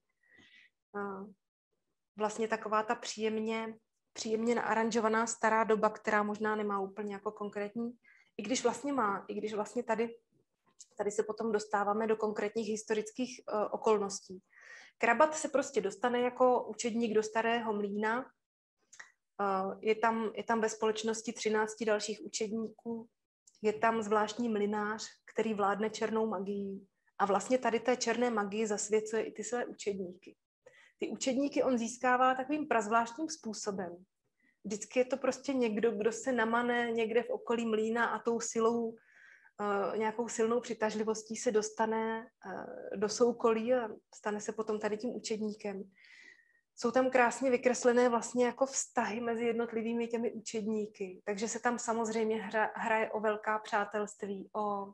Vlastně taková ta příjemně, příjemně naaranžovaná stará doba, která možná nemá úplně jako konkrétní, i když vlastně má, i když vlastně tady, tady se potom dostáváme do konkrétních historických uh, okolností. Krabat se prostě dostane jako učedník do Starého Mlýna. Je tam, je tam ve společnosti třinácti dalších učedníků, je tam zvláštní mlynář, který vládne černou magií a vlastně tady té černé magii zasvěcuje i ty své učedníky. Ty učedníky on získává takovým prazvláštním způsobem. Vždycky je to prostě někdo, kdo se namane někde v okolí mlýna a tou silou, uh, nějakou silnou přitažlivostí se dostane uh, do soukolí a stane se potom tady tím učedníkem. Jsou tam krásně vykreslené vlastně jako vztahy mezi jednotlivými těmi učedníky. Takže se tam samozřejmě hra, hraje o velká přátelství, o,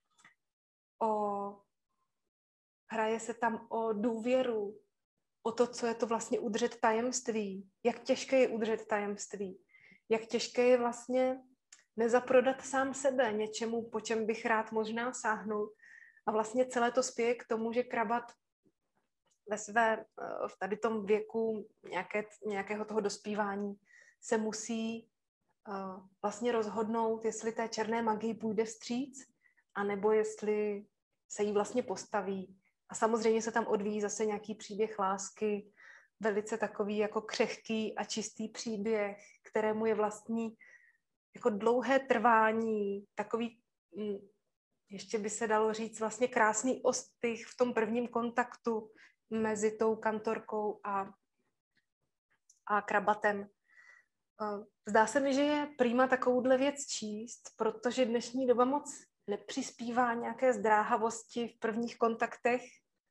o, hraje se tam o důvěru, o to, co je to vlastně udržet tajemství, jak těžké je udržet tajemství, jak těžké je vlastně nezaprodat sám sebe něčemu, po čem bych rád možná sáhnul. A vlastně celé to spěje k tomu, že Krabat ve své, v tady tom věku nějaké, nějakého toho dospívání se musí uh, vlastně rozhodnout, jestli té černé magii půjde vstříc, anebo jestli se jí vlastně postaví. A samozřejmě se tam odvíjí zase nějaký příběh lásky, velice takový jako křehký a čistý příběh, kterému je vlastní jako dlouhé trvání, takový, ještě by se dalo říct, vlastně krásný ostych v tom prvním kontaktu mezi tou kantorkou a, a Krabatem. Zdá se mi, že je prima takovouhle věc číst, protože dnešní doba moc nepřispívá nějaké zdráhavosti v prvních kontaktech,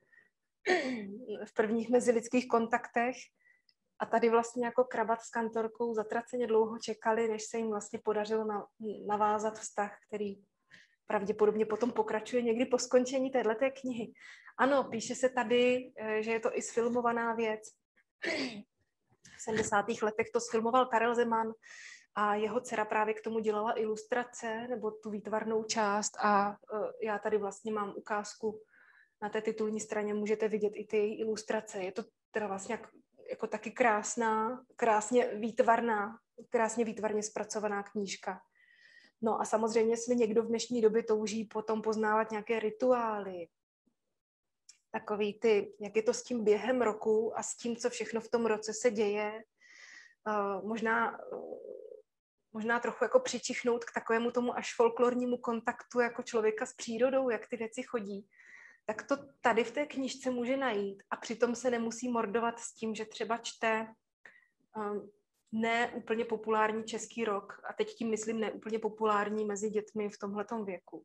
v prvních mezilidských kontaktech. A tady vlastně jako Krabat s kantorkou zatraceně dlouho čekali, než se jim vlastně podařilo navázat vztah, který pravděpodobně potom pokračuje někdy po skončení téhleté knihy. Ano, píše se tady, že je to i sfilmovaná věc. V sedmdesátých letech to sfilmoval Karel Zeman a jeho dcera právě k tomu dělala ilustrace nebo tu výtvarnou část a já tady vlastně mám ukázku na té titulní straně, můžete vidět i ty její ilustrace. Je to teda vlastně jako, jako taky krásná, krásně výtvarná, krásně výtvarně zpracovaná knížka. No a samozřejmě, jestli někdo v dnešní době touží potom poznávat nějaké rituály, takový ty, jak je to s tím během roku a s tím, co všechno v tom roce se děje, uh, možná, uh, možná trochu jako přičichnout k takovému tomu až folklornímu kontaktu jako člověka s přírodou, jak ty věci chodí, tak to tady v té knižce může najít a přitom se nemusí mordovat s tím, že třeba čte um, ne úplně populární český rock a teď tím myslím ne úplně populární mezi dětmi v tomhletom věku.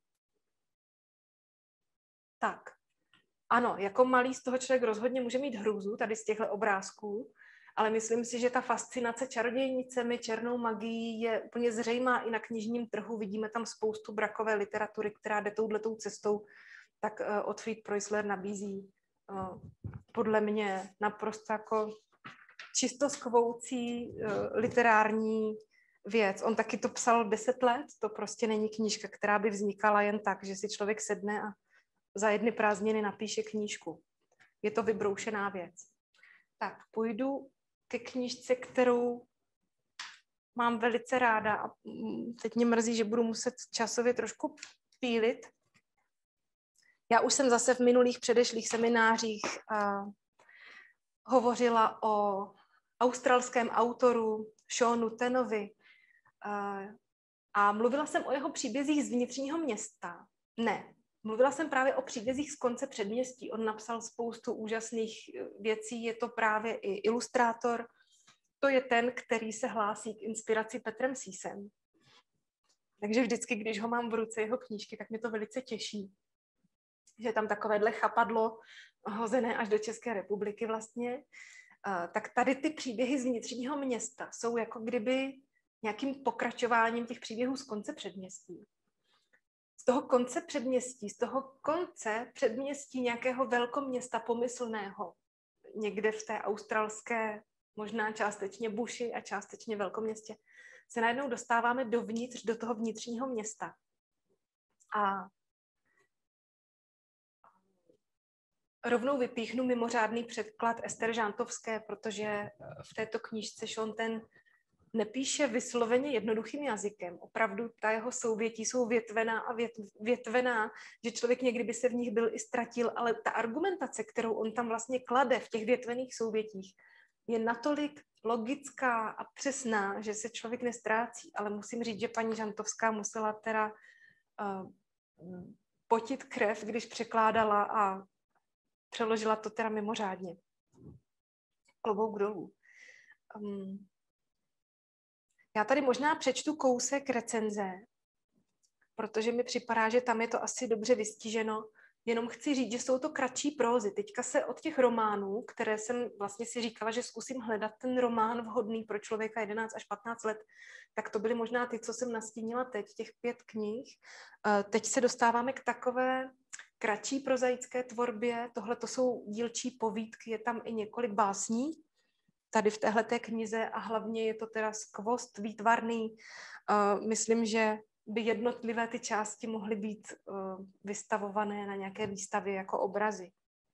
Tak. Ano, jako malý z toho člověk rozhodně může mít hrůzu tady z těchto obrázků, ale myslím si, že ta fascinace čarodějnicemi, černou magií je úplně zřejmá i na knižním trhu. Vidíme tam spoustu brakové literatury, která jde touhletou cestou, tak uh, Otfried Preussler nabízí uh, podle mě naprosto jako čisto skvoucí uh, literární věc. On taky to psal deset let, to prostě není knížka, která by vznikala jen tak, že si člověk sedne a za jedny prázdniny napíše knížku. Je to vybroušená věc. Tak, půjdu ke knížce, kterou mám velice ráda a teď mě mrzí, že budu muset časově trošku pílit. Já už jsem zase v minulých předešlých seminářích uh, hovořila o australském autoru Seanu Tenovi uh, a mluvila jsem o jeho příbězích z vnitřního města. Ne, mluvila jsem právě o příbězích z konce předměstí. On napsal spoustu úžasných věcí, je to právě i ilustrátor. To je ten, který se hlásí k inspiraci Petrem Sísem. Takže vždycky, když ho mám v ruce jeho knížky, tak mě to velice těší. Že je tam takovéhle chapadlo hozené až do České republiky vlastně. Tak tady ty příběhy z vnitřního města jsou jako kdyby nějakým pokračováním těch příběhů z konce předměstí. Z toho konce předměstí, z toho konce předměstí nějakého velkoměsta pomyslného, někde v té australské, možná částečně buši a částečně velkoměstě, se najednou dostáváme dovnitř, do toho vnitřního města. A rovnou vypíchnu mimořádný překlad Ester Žantovské, protože v této knížce Sean ten nepíše vysloveně jednoduchým jazykem. Opravdu ta jeho souvětí jsou větvená a vět, větvená, že člověk někdy by se v nich byl i ztratil, ale ta argumentace, kterou on tam vlastně klade v těch větvených souvětích, je natolik logická a přesná, že se člověk nestrácí. Ale musím říct, že paní Žantovská musela teda uh, potit krev, když překládala a přeložila to teda mimořádně. Klobouk dolů. Um, Já tady možná přečtu kousek recenze, protože mi připadá, že tam je to asi dobře vystiženo. Jenom chci říct, že jsou to kratší prózy. Teďka se od těch románů, které jsem vlastně si říkala, že zkusím hledat ten román vhodný pro člověka jedenáct až patnáct let, tak to byly možná ty, co jsem nastínila teď, těch pět knih. Teď se dostáváme k takové kratší prozaické tvorbě. Tohle to jsou dílčí povídky, je tam i několik básní tady v téhleté knize a hlavně je to teda skvost výtvarný. Uh, myslím, že by jednotlivé ty části mohly být uh, vystavované na nějaké výstavě jako obrazy.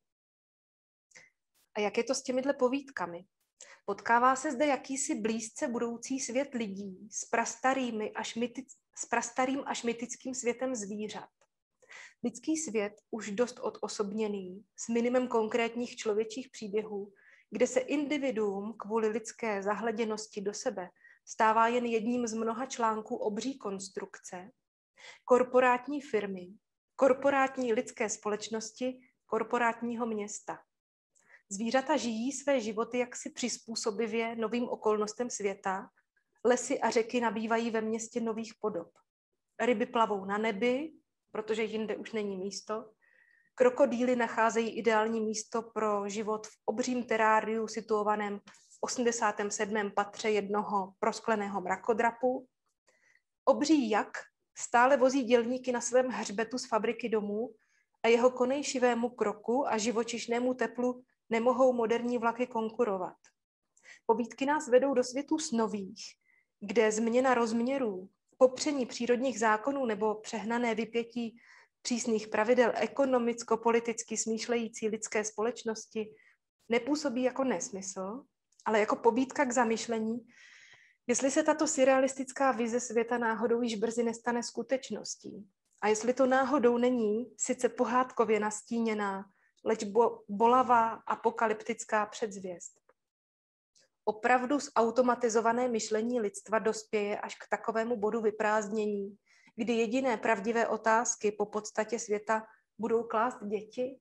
A jak je to s těmihle povídkami? Potkává se zde jakýsi blízce budoucí svět lidí s prastarými až mytic, s prastarým až mytickým světem zvířat. Lidský svět už dost odosobněný, s minimem konkrétních člověčích příběhů, kde se individuum kvůli lidské zahleděnosti do sebe stává jen jedním z mnoha článků obří konstrukce, korporátní firmy, korporátní lidské společnosti, korporátního města. Zvířata žijí své životy jaksi přizpůsobivě novým okolnostem světa Lesy a řeky nabývají ve městě nových podob. Ryby plavou na nebi, protože jinde už není místo. Krokodýly nacházejí ideální místo pro život v obřím teráriu situovaném v osmdesátém sedmém patře jednoho proskleného mrakodrapu. Obří jak stále vozí dělníky na svém hřbetu z fabriky domů a jeho konejšivému kroku a živočišnému teplu nemohou moderní vlaky konkurovat. Povídky nás vedou do světů snových, kde změna rozměrů, popření přírodních zákonů nebo přehnané vypětí přísných pravidel ekonomicko-politicky smýšlející lidské společnosti nepůsobí jako nesmysl, ale jako pobídka k zamyšlení, jestli se tato surrealistická vize světa náhodou již brzy nestane skutečností. A jestli to náhodou není sice pohádkově nastíněná, leč bo- bolavá apokalyptická předzvěst. Opravdu zautomatizované myšlení lidstva dospěje až k takovému bodu vyprázdnění, kdy jediné pravdivé otázky po podstatě světa budou klást děti?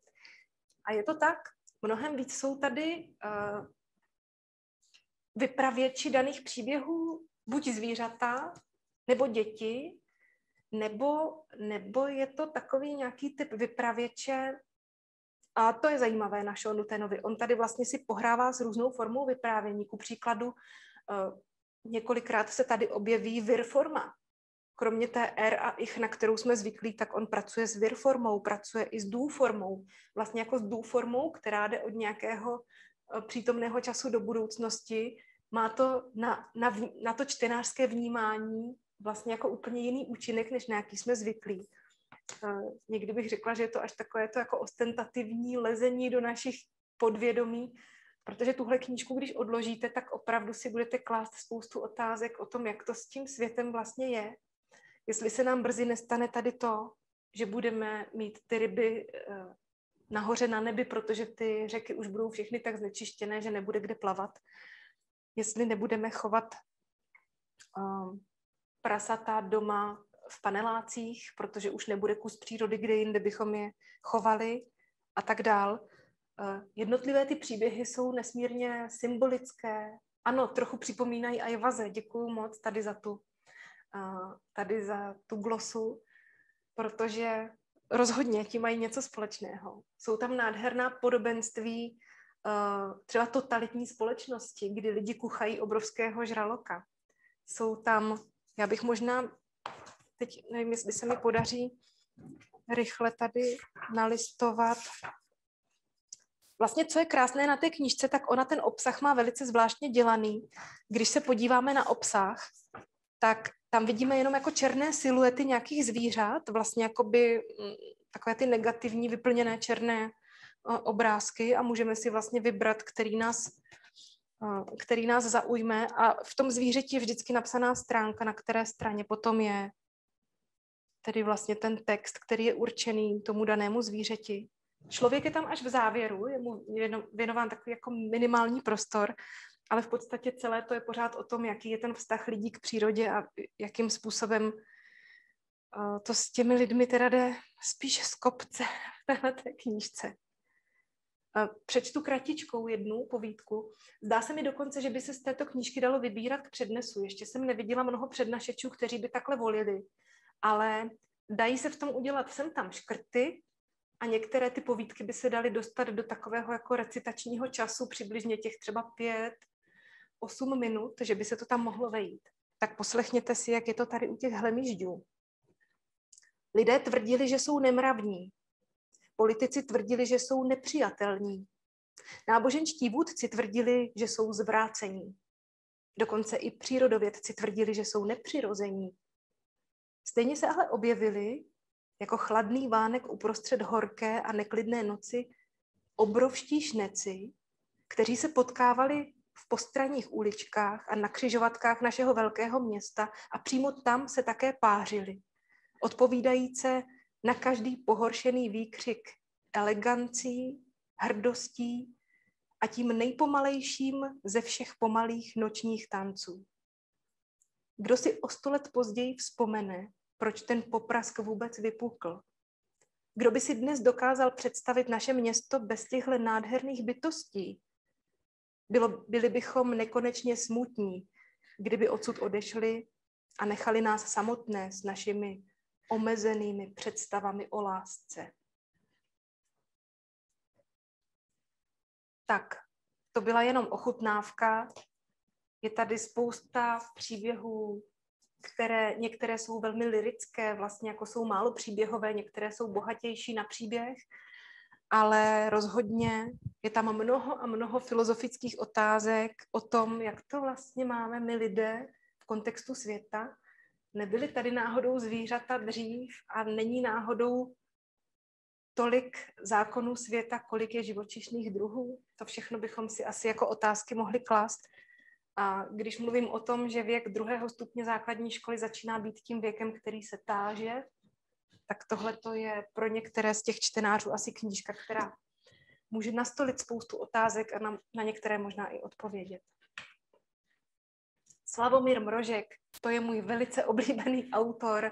A je to tak. Mnohem víc jsou tady uh, vypravěči daných příběhů, buď zvířata, nebo děti, nebo, nebo je to takový nějaký typ vypravěče. A to je zajímavé na Seanu Tenovi. On tady vlastně si pohrává s různou formou vyprávění. Ku příkladu uh, několikrát se tady objeví virforma. Kromě té R a ich, na kterou jsme zvyklí, tak on pracuje s virformou, pracuje i s dů-formou. Vlastně jako s dů-formou, která jde od nějakého uh, přítomného času do budoucnosti. Má to na, na, na to čtenářské vnímání vlastně jako úplně jiný účinek, než na jaký jsme zvyklí. Uh, někdy bych řekla, že je to až takové to jako ostentativní lezení do našich podvědomí, protože tuhle knížku, když odložíte, tak opravdu si budete klást spoustu otázek o tom, jak to s tím světem vlastně je. Jestli se nám brzy nestane tady to, že budeme mít ty ryby uh, nahoře na nebi, protože ty řeky už budou všechny tak znečištěné, že nebude kde plavat. Jestli nebudeme chovat uh, prasata doma v panelácích, protože už nebude kus přírody, kde jinde bychom je chovali a tak dál. Jednotlivé ty příběhy jsou nesmírně symbolické. Ano, trochu připomínají Ajvaze. Děkuju moc tady za tu, tady za tu glosu, protože rozhodně ti mají něco společného. Jsou tam nádherná podobenství třeba totalitní společnosti, kdy lidi kuchají obrovského žraloka. Jsou tam, já bych možná teď nevím, jestli se mi podaří rychle tady nalistovat. Vlastně, co je krásné na té knížce, tak ona ten obsah má velice zvláštně dělaný. Když se podíváme na obsah, tak tam vidíme jenom jako černé siluety nějakých zvířat, vlastně jakoby takové ty negativní, vyplněné černé obrázky a můžeme si vlastně vybrat, který nás, který nás zaujme. A v tom zvířeti je vždycky napsaná stránka, na které straně potom je tedy vlastně ten text, který je určený tomu danému zvířeti. Člověk je tam až v závěru, je mu věnován takový jako minimální prostor, ale v podstatě celé to je pořád o tom, jaký je ten vztah lidí k přírodě a jakým způsobem to s těmi lidmi teda jde spíš z kopce v téhleté knížce. Přečtu kratičkou jednu povídku. Zdá se mi dokonce, že by se z této knížky dalo vybírat k přednesu. Ještě jsem neviděla mnoho přednašečů, kteří by takhle volili. Ale dají se v tom udělat sem tam škrty a některé ty povídky by se daly dostat do takového jako recitačního času, přibližně těch třeba pět, osm minut, že by se to tam mohlo vejít. Tak poslechněte si, jak je to tady u těch hlemýžďů. Lidé tvrdili, že jsou nemravní. Politici tvrdili, že jsou nepřijatelní. Náboženští vůdci tvrdili, že jsou zvrácení. Dokonce i přírodovědci tvrdili, že jsou nepřirození. Stejně se ale objevili jako chladný vánek uprostřed horké a neklidné noci obrovští šneci, kteří se potkávali v postranních uličkách a na křižovatkách našeho velkého města a přímo tam se také pářili, odpovídajíce na každý pohoršený výkřik elegancí, hrdostí a tím nejpomalejším ze všech pomalých nočních tanců. Kdo si o sto let později vzpomene, proč ten poprask vůbec vypukl? Kdo by si dnes dokázal představit naše město bez těchto nádherných bytostí? Bylo, byli bychom nekonečně smutní, kdyby odsud odešli a nechali nás samotné s našimi omezenými představami o lásce. Tak, to byla jenom ochutnávka. Je tady spousta příběhů, které některé jsou velmi lyrické, vlastně jako jsou málo příběhové, některé jsou bohatější na příběh, ale rozhodně je tam mnoho a mnoho filozofických otázek o tom, jak to vlastně máme my lidé v kontextu světa. Nebyly tady náhodou zvířata dřív a není náhodou tolik zákonů světa, kolik je živočišných druhů? To všechno bychom si asi jako otázky mohli klást. A když mluvím o tom, že věk druhého stupně základní školy začíná být tím věkem, který se táže, tak tohle to je pro některé z těch čtenářů asi knížka, která může nastolit spoustu otázek a na, na některé možná i odpovědět. Slavomír Mrožek, to je můj velice oblíbený autor.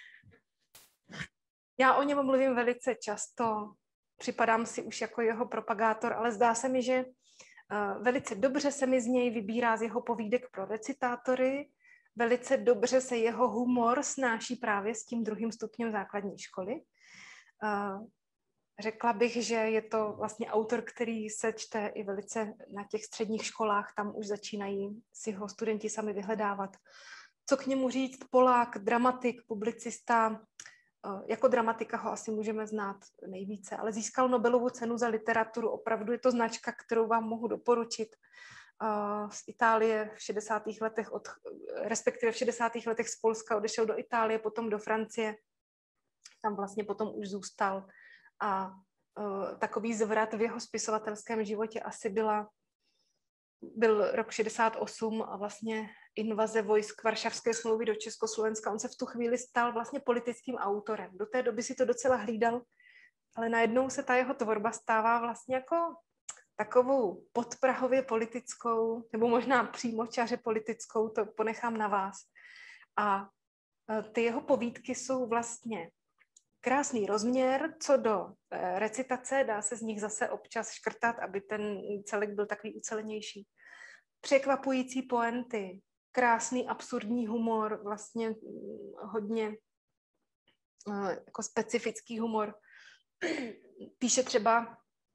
Já o něm mluvím velice často, připadám si už jako jeho propagátor, ale zdá se mi, že uh, velice dobře se mi z něj vybírá z jeho povídek pro recitátory, velice dobře se jeho humor snáší právě s tím druhým stupněm základní školy. Uh, řekla bych, že je to vlastně autor, který se čte i velice na těch středních školách, tam už začínají si ho studenti sami vyhledávat. Co k němu říct? Polák, dramatik, publicista. Jako dramatika ho asi můžeme znát nejvíce, ale získal Nobelovu cenu za literaturu. Opravdu je to značka, kterou vám mohu doporučit. Z Itálie v šedesátých letech, od, respektive v šedesátých letech z Polska odešel do Itálie, potom do Francie. Tam vlastně potom už zůstal. A takový zvrat v jeho spisovatelském životě asi byla, byl rok šedesát osm a vlastně invaze vojsk Varšavské smlouvy do Československa. On se v tu chvíli stal vlastně politickým autorem. Do té doby si to docela hlídal, ale najednou se ta jeho tvorba stává vlastně jako takovou podprahově politickou, nebo možná přímočaře politickou, to ponechám na vás. A ty jeho povídky jsou vlastně krásný rozměr, co do recitace, dá se z nich zase občas škrtat, aby ten celek byl takový ucelenější. Překvapující pointy, krásný absurdní humor, vlastně hodně jako specifický humor. Píše třeba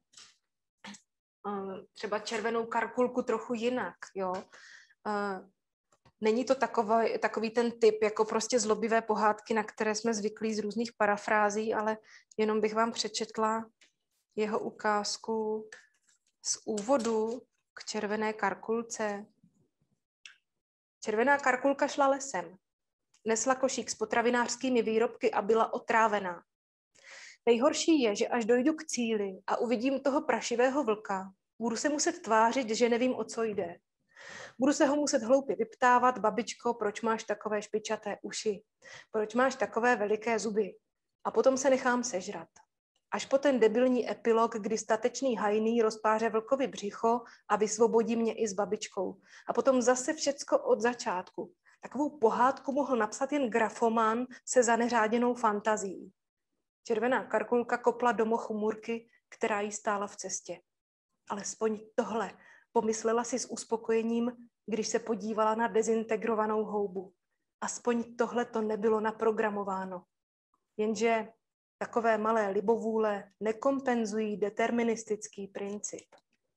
třeba Červenou Karkulku trochu jinak, jo. Není to takový, takový ten typ, jako prostě zlobivé pohádky, na které jsme zvyklí z různých parafrází, ale jenom bych vám přečetla jeho ukázku z úvodu k Červené Karkulce. Červená Karkulka šla lesem. Nesla košík s potravinářskými výrobky a byla otrávená. Nejhorší je, že až dojdu k cíli a uvidím toho prašivého vlka, budu se muset tvářit, že nevím, o co jde. Budu se ho muset hloupě vyptávat, babičko, proč máš takové špičaté uši? Proč máš takové veliké zuby? A potom se nechám sežrat. Až po ten debilní epilog, kdy statečný hajný rozpáře vlkovi břicho a vysvobodí mě i s babičkou. A potom zase všecko od začátku. Takovou pohádku mohl napsat jen grafoman se zaneřáděnou fantazí. Červená Karkulka kopla do mochu Murky, která jí stála v cestě. Alespoň tohle pomyslela si s uspokojením, když se podívala na dezintegrovanou houbu. Aspoň tohle to nebylo naprogramováno. Jenže takové malé libovůle nekompenzují deterministický princip.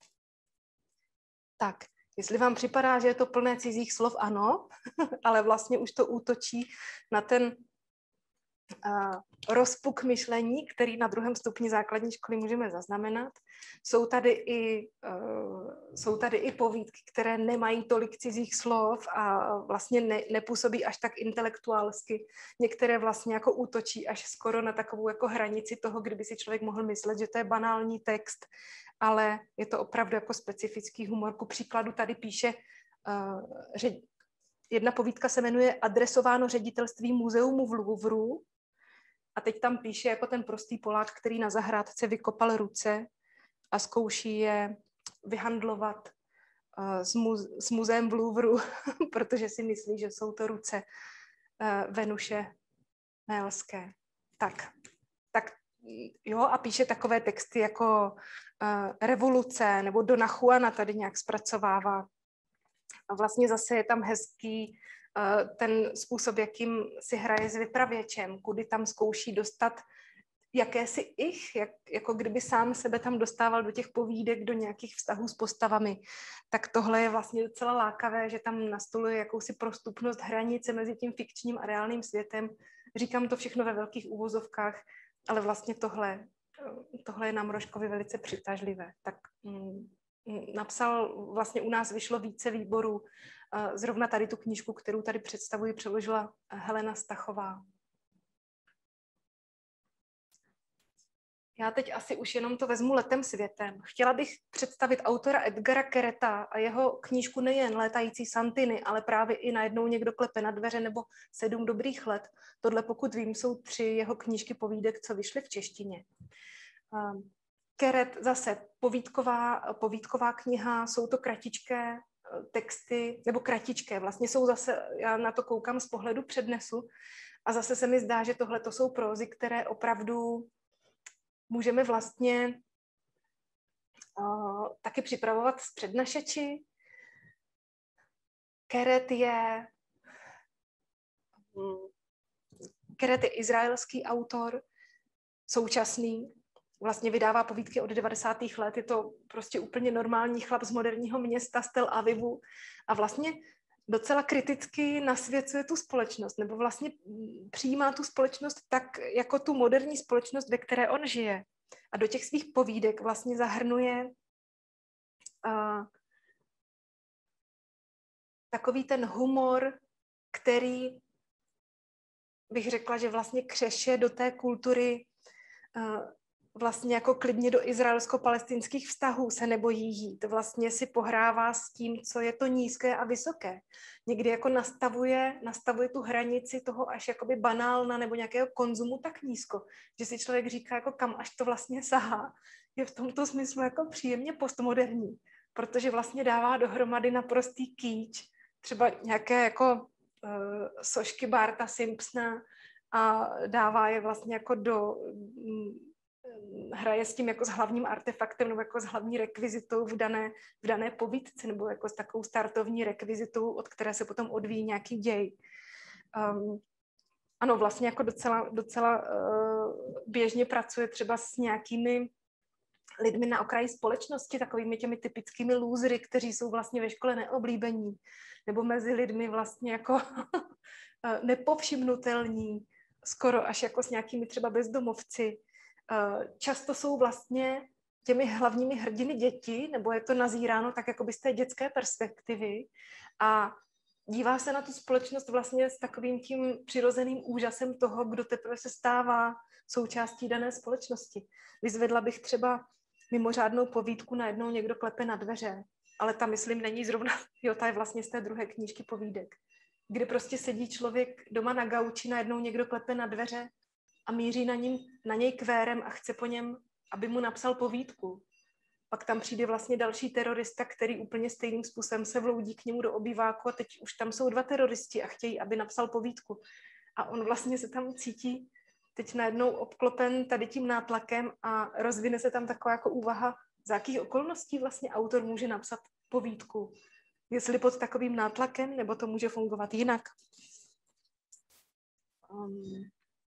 Tak, jestli vám připadá, že je to plné cizích slov, ano, ale vlastně už to útočí na ten Uh, rozpuk myšlení, který na druhém stupni základní školy můžeme zaznamenat. Jsou tady i, uh, jsou tady i povídky, které nemají tolik cizích slov a vlastně ne, nepůsobí až tak intelektuálsky. Některé vlastně jako útočí až skoro na takovou jako hranici toho, kdyby si člověk mohl myslet, že to je banální text, ale je to opravdu jako specifický humor. Ku příkladu tady píše, uh, že jedna povídka se jmenuje Adresováno ředitelství muzeumu v Louvru. A teď tam píše jako ten prostý Polák, který na zahrádce vykopal ruce a zkouší je vyhandlovat uh, s, mu- s muzeem v Louvru, protože si myslí, že jsou to ruce uh, Venuše Mélské. Tak, tak jo, a píše takové texty jako uh, Revoluce, nebo Dona Juana tady nějak zpracovává. A vlastně zase je tam hezký uh, ten způsob, jakým si hraje s vypravěčem, kudy tam zkouší dostat jakési ich, jak, jako kdyby sám sebe tam dostával do těch povídek, do nějakých vztahů s postavami. Tak tohle je vlastně docela lákavé, že tam nastoluje jakousi prostupnost hranice mezi tím fikčním a reálným světem. Říkám to všechno ve velkých úvozovkách, ale vlastně tohle, tohle je na Mrožkovi velice přitažlivé. Tak mm, napsal, vlastně u nás vyšlo více výborů. Zrovna tady tu knížku, kterou tady představuji, přeložila Helena Stachová. Já teď asi už jenom to vezmu letem světem. Chtěla bych představit autora Edgara Kereta a jeho knížku nejen Létající santiny, ale právě i Najednou někdo klepe na dveře nebo Sedm dobrých let. Tohle, pokud vím, jsou tři jeho knížky povídek, co vyšly v češtině. Keret zase povídková, povídková kniha, jsou to kratičké texty, nebo kratičké, vlastně jsou zase, já na to koukám z pohledu přednesu a zase se mi zdá, že tohle to jsou prózy, které opravdu můžeme vlastně uh, taky připravovat s přednašeči. Keret je, um, Keret je izraelský autor, současný, vlastně vydává povídky od devadesátých let, je to prostě úplně normální chlap z moderního města, z Tel Avivu a vlastně docela kriticky nasvěcuje tu společnost, nebo vlastně přijímá tu společnost tak, jako tu moderní společnost, ve které on žije. A do těch svých povídek vlastně zahrnuje uh, takový ten humor, který bych řekla, že vlastně křeše do té kultury uh, vlastně jako klidně do izraelsko-palestinských vztahů se nebojí jít. Vlastně si pohrává s tím, co je to nízké a vysoké. Někdy jako nastavuje, nastavuje tu hranici toho až jakoby banálna nebo nějakého konzumu tak nízko, že si člověk říká, jako kam až to vlastně sahá. Je v tomto smyslu jako příjemně postmoderní, protože vlastně dává dohromady naprostý kýč, třeba nějaké jako uh, sošky Barta Simpsona a dává je vlastně jako do... Um, hraje s tím jako s hlavním artefaktem nebo jako s hlavní rekvizitou v dané, v dané povídce nebo jako s takovou startovní rekvizitou, od které se potom odvíjí nějaký děj. Um, ano, vlastně jako docela, docela uh, běžně pracuje třeba s nějakými lidmi na okraji společnosti, takovými těmi typickými lůzry, kteří jsou vlastně ve škole neoblíbení, nebo mezi lidmi vlastně jako nepovšimnutelní, skoro až jako s nějakými třeba bezdomovci. Často jsou vlastně těmi hlavními hrdiny děti, nebo je to nazíráno tak jako by z té dětské perspektivy a dívá se na tu společnost vlastně s takovým tím přirozeným úžasem toho, kdo teprve se stává součástí dané společnosti. Vyzvedla bych třeba mimořádnou povídku Najednou někdo klepe na dveře, ale ta, myslím, není zrovna, jo, ta je vlastně z té druhé knížky povídek, kdy prostě sedí člověk doma na gauči, najednou někdo klepe na dveře a míří na, ním, na něj kvérem a chce po něm, aby mu napsal povídku. Pak tam přijde vlastně další terorista, který úplně stejným způsobem se vloudí k němu do obýváku a teď už tam jsou dva teroristi a chtějí, aby napsal povídku. A on vlastně se tam cítí teď najednou obklopen tady tím nátlakem a rozvine se tam taková jako úvaha, za jakých okolností vlastně autor může napsat povídku. Jestli pod takovým nátlakem, nebo to může fungovat jinak. Um,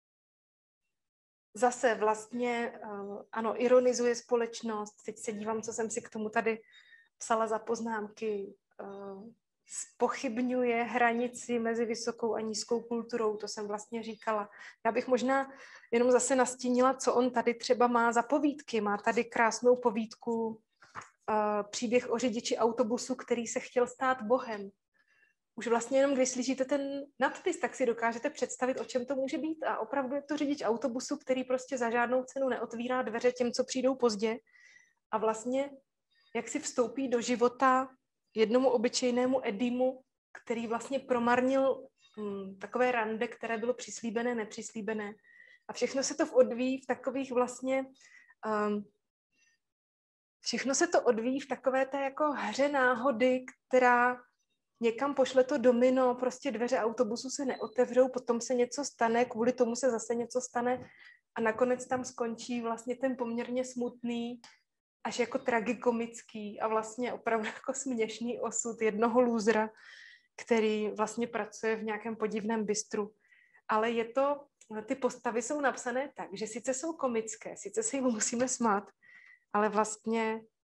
Zase vlastně, uh, ano, ironizuje společnost. Teď se dívám, co jsem si k tomu tady psala za poznámky. Uh, zpochybňuje hranici mezi vysokou a nízkou kulturou, to jsem vlastně říkala. Já bych možná jenom zase nastínila, co on tady třeba má za povídky. Má tady krásnou povídku uh, Příběh o řidiči autobusu, který se chtěl stát bohem. Už vlastně jenom, když slyšíte ten nadpis, tak si dokážete představit, o čem to může být. A opravdu je to řidič autobusu, který prostě za žádnou cenu neotvírá dveře těm, co přijdou pozdě. A vlastně, jak si vstoupí do života jednomu obyčejnému Edimu, který vlastně promarnil hm, takové rande, které bylo přislíbené, nepřislíbené. A všechno se to odvíjí v takových vlastně... Um, všechno se to odvíjí v takové té jako hře náhody, která někam pošle to domino, prostě dveře autobusu se neotevřou, potom se něco stane, kvůli tomu se zase něco stane a nakonec tam skončí vlastně ten poměrně smutný až jako tragikomický a vlastně opravdu jako směšný osud jednoho lůzra, který vlastně pracuje v nějakém podivném bistru. Ale je to, ty postavy jsou napsané tak, že sice jsou komické, sice se jim musíme smát, ale vlastně,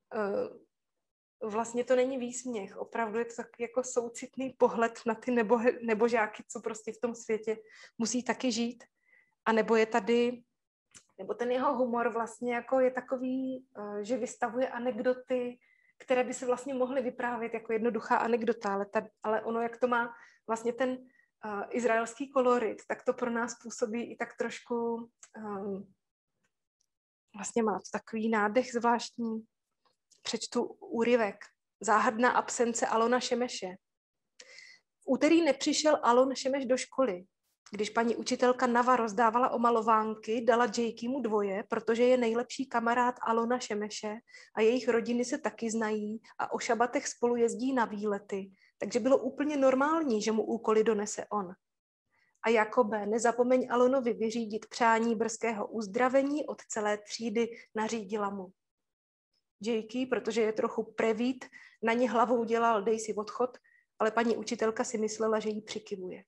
vlastně to není výsměch. Opravdu je to tak jako soucitný pohled na ty nebo, nebožáky, co prostě v tom světě musí taky žít. A nebo je tady, nebo ten jeho humor vlastně jako je takový, že vystavuje anekdoty, které by se vlastně mohly vyprávět jako jednoduchá anekdota, ale, ta, ale ono, jak to má vlastně ten uh, izraelský kolorit, tak to pro nás působí i tak trošku, um, vlastně má to takový nádech zvláštní. Přečtu úryvek. Záhadná absence Alona Šemeše. V úterý nepřišel Alon Šemeš do školy. Když paní učitelka Nava rozdávala omalovánky, dala Jakeymu dvoje, protože je nejlepší kamarád Alona Šemeše a jejich rodiny se taky znají a o šabatech spolu jezdí na výlety, takže bylo úplně normální, že mu úkoly donese on. A Jakobe, nezapomeň Alonovi vyřídit přání brzkého uzdravení od celé třídy, nařídila mu. Jakey, protože je trochu prevít, na ně hlavou dělal dej si odchod, ale paní učitelka si myslela, že jí přikivuje.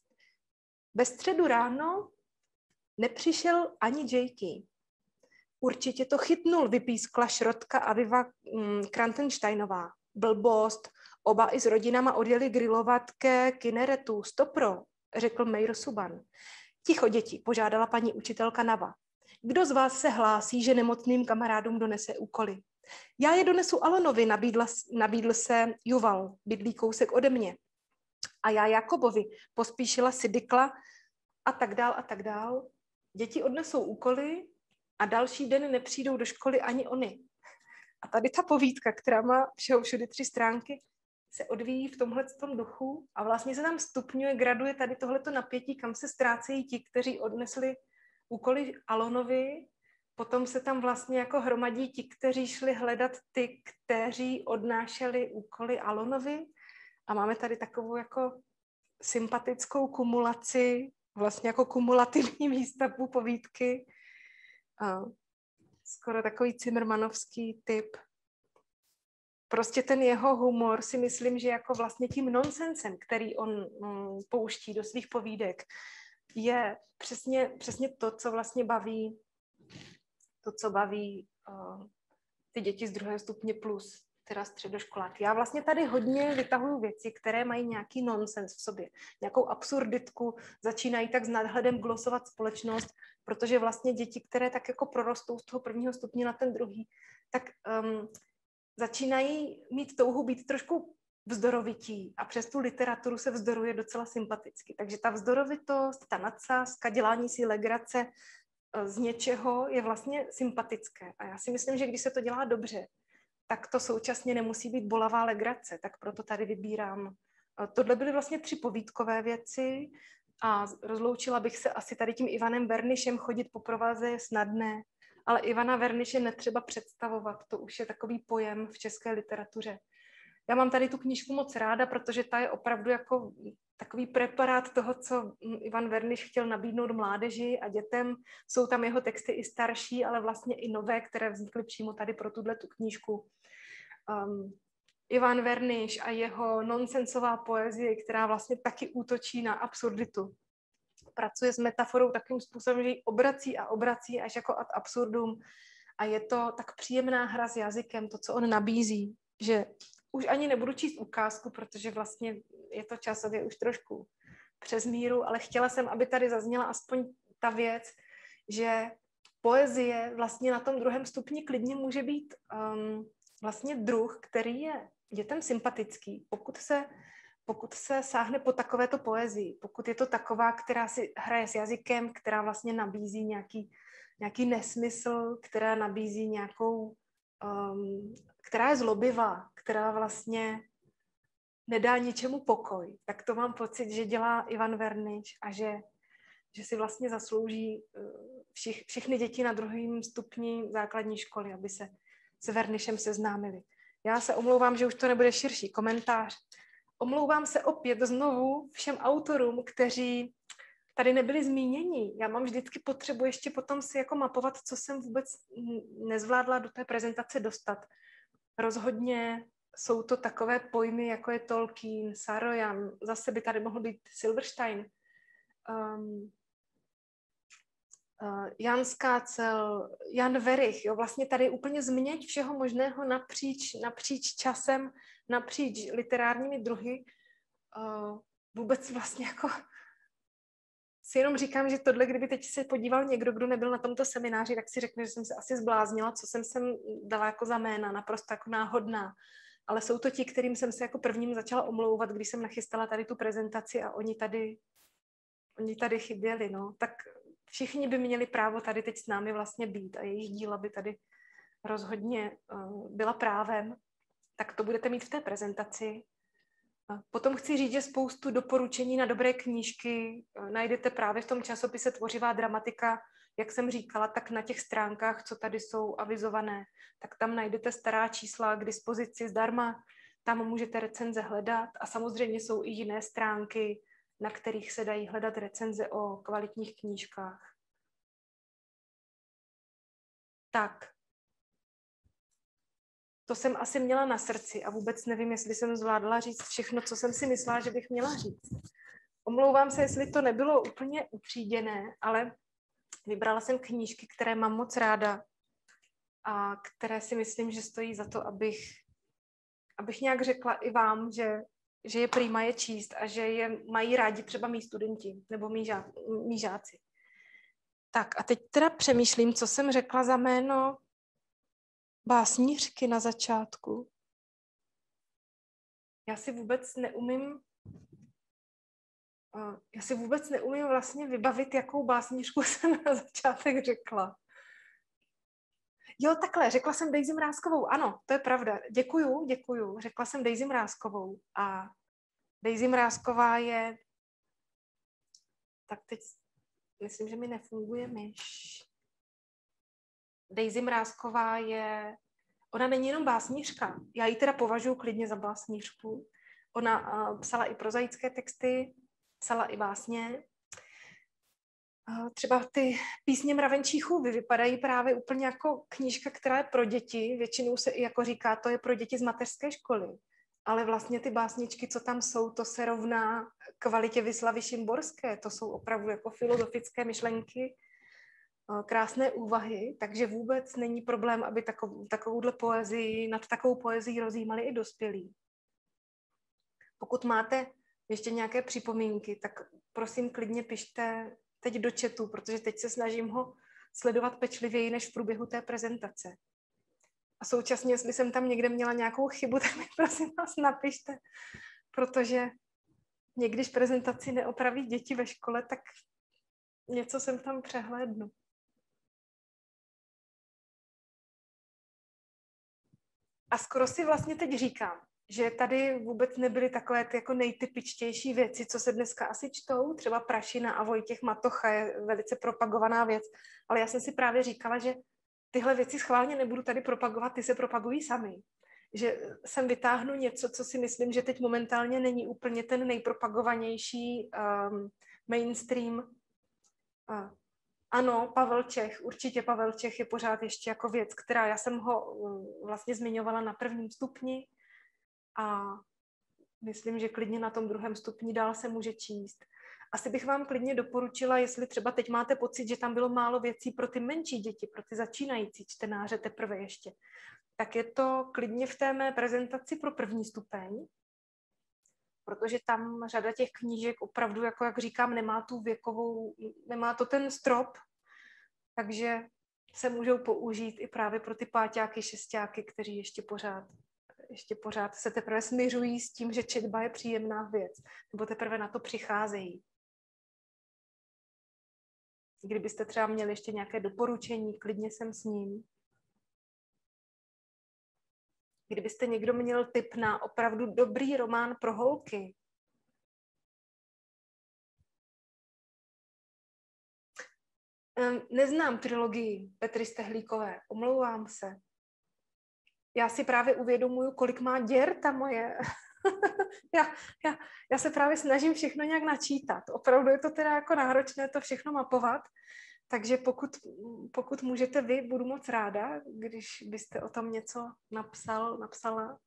Ve středu ráno nepřišel ani Jakey. Určitě to chytnul, vypískla Šrotka a Viva mm, Krantensteinová. Blbost, oba i s rodinama odjeli grilovat ke Kinneretu. Stopro, řekl Meir Suban. Ticho, děti, požádala paní učitelka Nava. Kdo z vás se hlásí, že nemocným kamarádům donese úkoly? Já je donesu Alonovi, nabídla, nabídl se Juval, bydlí kousek ode mě. A já Jakobovi, pospíšila si Dykla a tak dál a tak dál. Děti odnesou úkoly a další den nepřijdou do školy ani oni. A tady ta povídka, která má všeho všude tři stránky, se odvíjí v tomhle tom duchu a vlastně se tam stupňuje, graduje tady tohleto napětí, kam se ztrácejí ti, kteří odnesli úkoly Alonovi. Potom se tam vlastně jako hromadí ti, kteří šli hledat ty, kteří odnášeli úkoly Alonovi. A máme tady takovou jako sympatickou kumulaci, vlastně jako kumulativní výstavbu povídky. A skoro takový cimrmanovský typ. Prostě ten jeho humor si myslím, že jako vlastně tím nonsensem, který on mm, pouští do svých povídek, je přesně, přesně to, co vlastně baví, to, co baví uh, ty děti z druhého stupně plus, teda středoškoláky. Já vlastně tady hodně vytahuju věci, které mají nějaký nonsens v sobě, nějakou absurditku, začínají tak s nadhledem glosovat společnost, protože vlastně děti, které tak jako prorostou z toho prvního stupně na ten druhý, tak um, začínají mít touhu být trošku vzdorovití a přes tu literaturu se vzdoruje docela sympaticky. Takže ta vzdorovitost, ta nadsázka, dělání si legrace z něčeho je vlastně sympatické. A já si myslím, že když se to dělá dobře, tak to současně nemusí být bolavá legrace. Tak proto tady vybírám. Tohle byly vlastně tři povídkové věci a rozloučila bych se asi tady tím Ivanem Vernišem. Chodit po provaze je snadné, ale Ivana Verniše netřeba představovat. To už je takový pojem v české literatuře. Já mám tady tu knížku moc ráda, protože ta je opravdu jako takový preparát toho, co Ivan Verniš chtěl nabídnout mládeži a dětem. Jsou tam jeho texty i starší, ale vlastně i nové, které vznikly přímo tady pro tuto knížku. Um, Ivan Verniš a jeho nonsensová poezie, která vlastně taky útočí na absurditu. Pracuje s metaforou takovým způsobem, že ji obrací a obrací až jako ad absurdum. A je to tak příjemná hra s jazykem, to, co on nabízí, že už ani nebudu číst ukázku, protože vlastně je to časově už trošku přes míru, ale chtěla jsem, aby tady zazněla aspoň ta věc, že poezie vlastně na tom druhém stupni klidně může být um, vlastně druh, který je dětem sympatický, pokud se, pokud se sáhne po takovéto poezii, pokud je to taková, která si hraje s jazykem, která vlastně nabízí nějaký, nějaký nesmysl, která nabízí nějakou um, která je zlobivá, která vlastně nedá ničemu pokoj, tak to mám pocit, že dělá Ivan Verniš a že, že si vlastně zaslouží všich, všechny děti na druhém stupni základní školy, aby se s Vernišem seznámili. Já se omlouvám, že už to nebude širší komentář. Omlouvám se opět znovu všem autorům, kteří tady nebyli zmíněni. Já mám vždycky potřebu ještě potom si jako mapovat, co jsem vůbec nezvládla do té prezentace dostat. Rozhodně jsou to takové pojmy, jako je Tolkien, Sarojan, zase by tady mohl být Silverstein, um, uh, Jan Skácel, Jan Werich, jo, vlastně tady úplně změť všeho možného napříč, napříč časem, napříč literárními druhy. Uh, vůbec vlastně jako si jenom říkám, že tohle, kdyby teď se podíval někdo, kdo nebyl na tomto semináři, tak si řekne, že jsem se asi zbláznila, co jsem sem dala jako za jména, naprosto jako náhodná. Ale jsou to ti, kterým jsem se jako prvním začala omlouvat, když jsem nachystala tady tu prezentaci a oni tady, oni tady chyběli. No. Tak všichni by měli právo tady teď s námi vlastně být a jejich díla by tady rozhodně uh, byla právem. Tak to budete mít v té prezentaci. Potom chci říct, že spoustu doporučení na dobré knížky najdete právě v tom časopise Tvořivá dramatika, jak jsem říkala, tak na těch stránkách, co tady jsou avizované, tak tam najdete stará čísla k dispozici zdarma, tam můžete recenze hledat a samozřejmě jsou i jiné stránky, na kterých se dají hledat recenze o kvalitních knížkách. Tak. To jsem asi měla na srdci a vůbec nevím, jestli jsem zvládla říct všechno, co jsem si myslela, že bych měla říct. Omlouvám se, jestli to nebylo úplně utříděné, ale vybrala jsem knížky, které mám moc ráda a které si myslím, že stojí za to, abych, abych nějak řekla i vám, že, že je prima je číst a že je mají rádi třeba mý studenti nebo mý, žá, mý žáci. Tak a teď teda přemýšlím, co jsem řekla za jméno básnířky na začátku. Já si vůbec neumím já si vůbec neumím vlastně vybavit, jakou básnířku jsem na začátek řekla. Jo, takhle, řekla jsem Daisy Mrázkovou. Ano, to je pravda. Děkuju, děkuju. Řekla jsem Daisy Mrázkovou. A Daisy Mrázková je... Tak teď myslím, že mi nefunguje myš. Daisy Mrázková je... Ona není jenom básnířka. Já ji teda považuji klidně za básnířku. Ona uh, psala i prozaické texty, psala i básně. Uh, třeba ty písně Mravenčí chůvy vypadají právě úplně jako knížka, která je pro děti. Většinou se i jako říká, to je pro děti z mateřské školy. Ale vlastně ty básničky, co tam jsou, to se rovná kvalitě Vislavy Šimborské. To jsou opravdu jako filozofické myšlenky, krásné úvahy, takže vůbec není problém, aby takovou, takovouhle poezii, nad takovou poezii rozjímali i dospělí. Pokud máte ještě nějaké připomínky, tak prosím klidně pište teď do chatu, protože teď se snažím ho sledovat pečlivěji než v průběhu té prezentace. A současně, jestli jsem tam někde měla nějakou chybu, tak mi prosím vás napište, protože někdy, když prezentaci neopraví děti ve škole, tak něco jsem tam přehlédnu. A skoro si vlastně teď říkám, že tady vůbec nebyly takové ty jako nejtypičtější věci, co se dneska asi čtou, třeba Prašina a Vojtěch Matocha je velice propagovaná věc, ale já jsem si právě říkala, že tyhle věci schválně nebudu tady propagovat, ty se propagují sami. Že sem vytáhnu něco, co si myslím, že teď momentálně není úplně ten nejpropagovanější um, mainstream. Uh, ano, Pavel Čech, určitě Pavel Čech je pořád ještě jako věc, která, já jsem ho uh, vlastně zmiňovala na prvním stupni a myslím, že klidně na tom druhém stupni dál se může číst. Asi bych vám klidně doporučila, jestli třeba teď máte pocit, že tam bylo málo věcí pro ty menší děti, pro ty začínající čtenáře teprve ještě, tak je to klidně v té mé prezentaci pro první stupeň, protože tam řada těch knížek opravdu, jako jak říkám, nemá tu věkovou, nemá to ten strop, takže se můžou použít i právě pro ty páťáky, šestáky, kteří ještě pořád, ještě pořád se teprve smiřují s tím, že četba je příjemná věc, nebo teprve na to přicházejí. Kdybyste třeba měli ještě nějaké doporučení, klidně jsem s ním. Kdybyste někdo měl tip na opravdu dobrý román pro holky. Neznám trilogii Petry Stehlíkové, omlouvám se. Já si právě uvědomuju, kolik má děr ta moje, já, já, já se právě snažím všechno nějak načítat. Opravdu je to teda jako náročné to všechno mapovat, takže pokud, pokud můžete vy, budu moc ráda, když byste o tom něco napsal, napsala.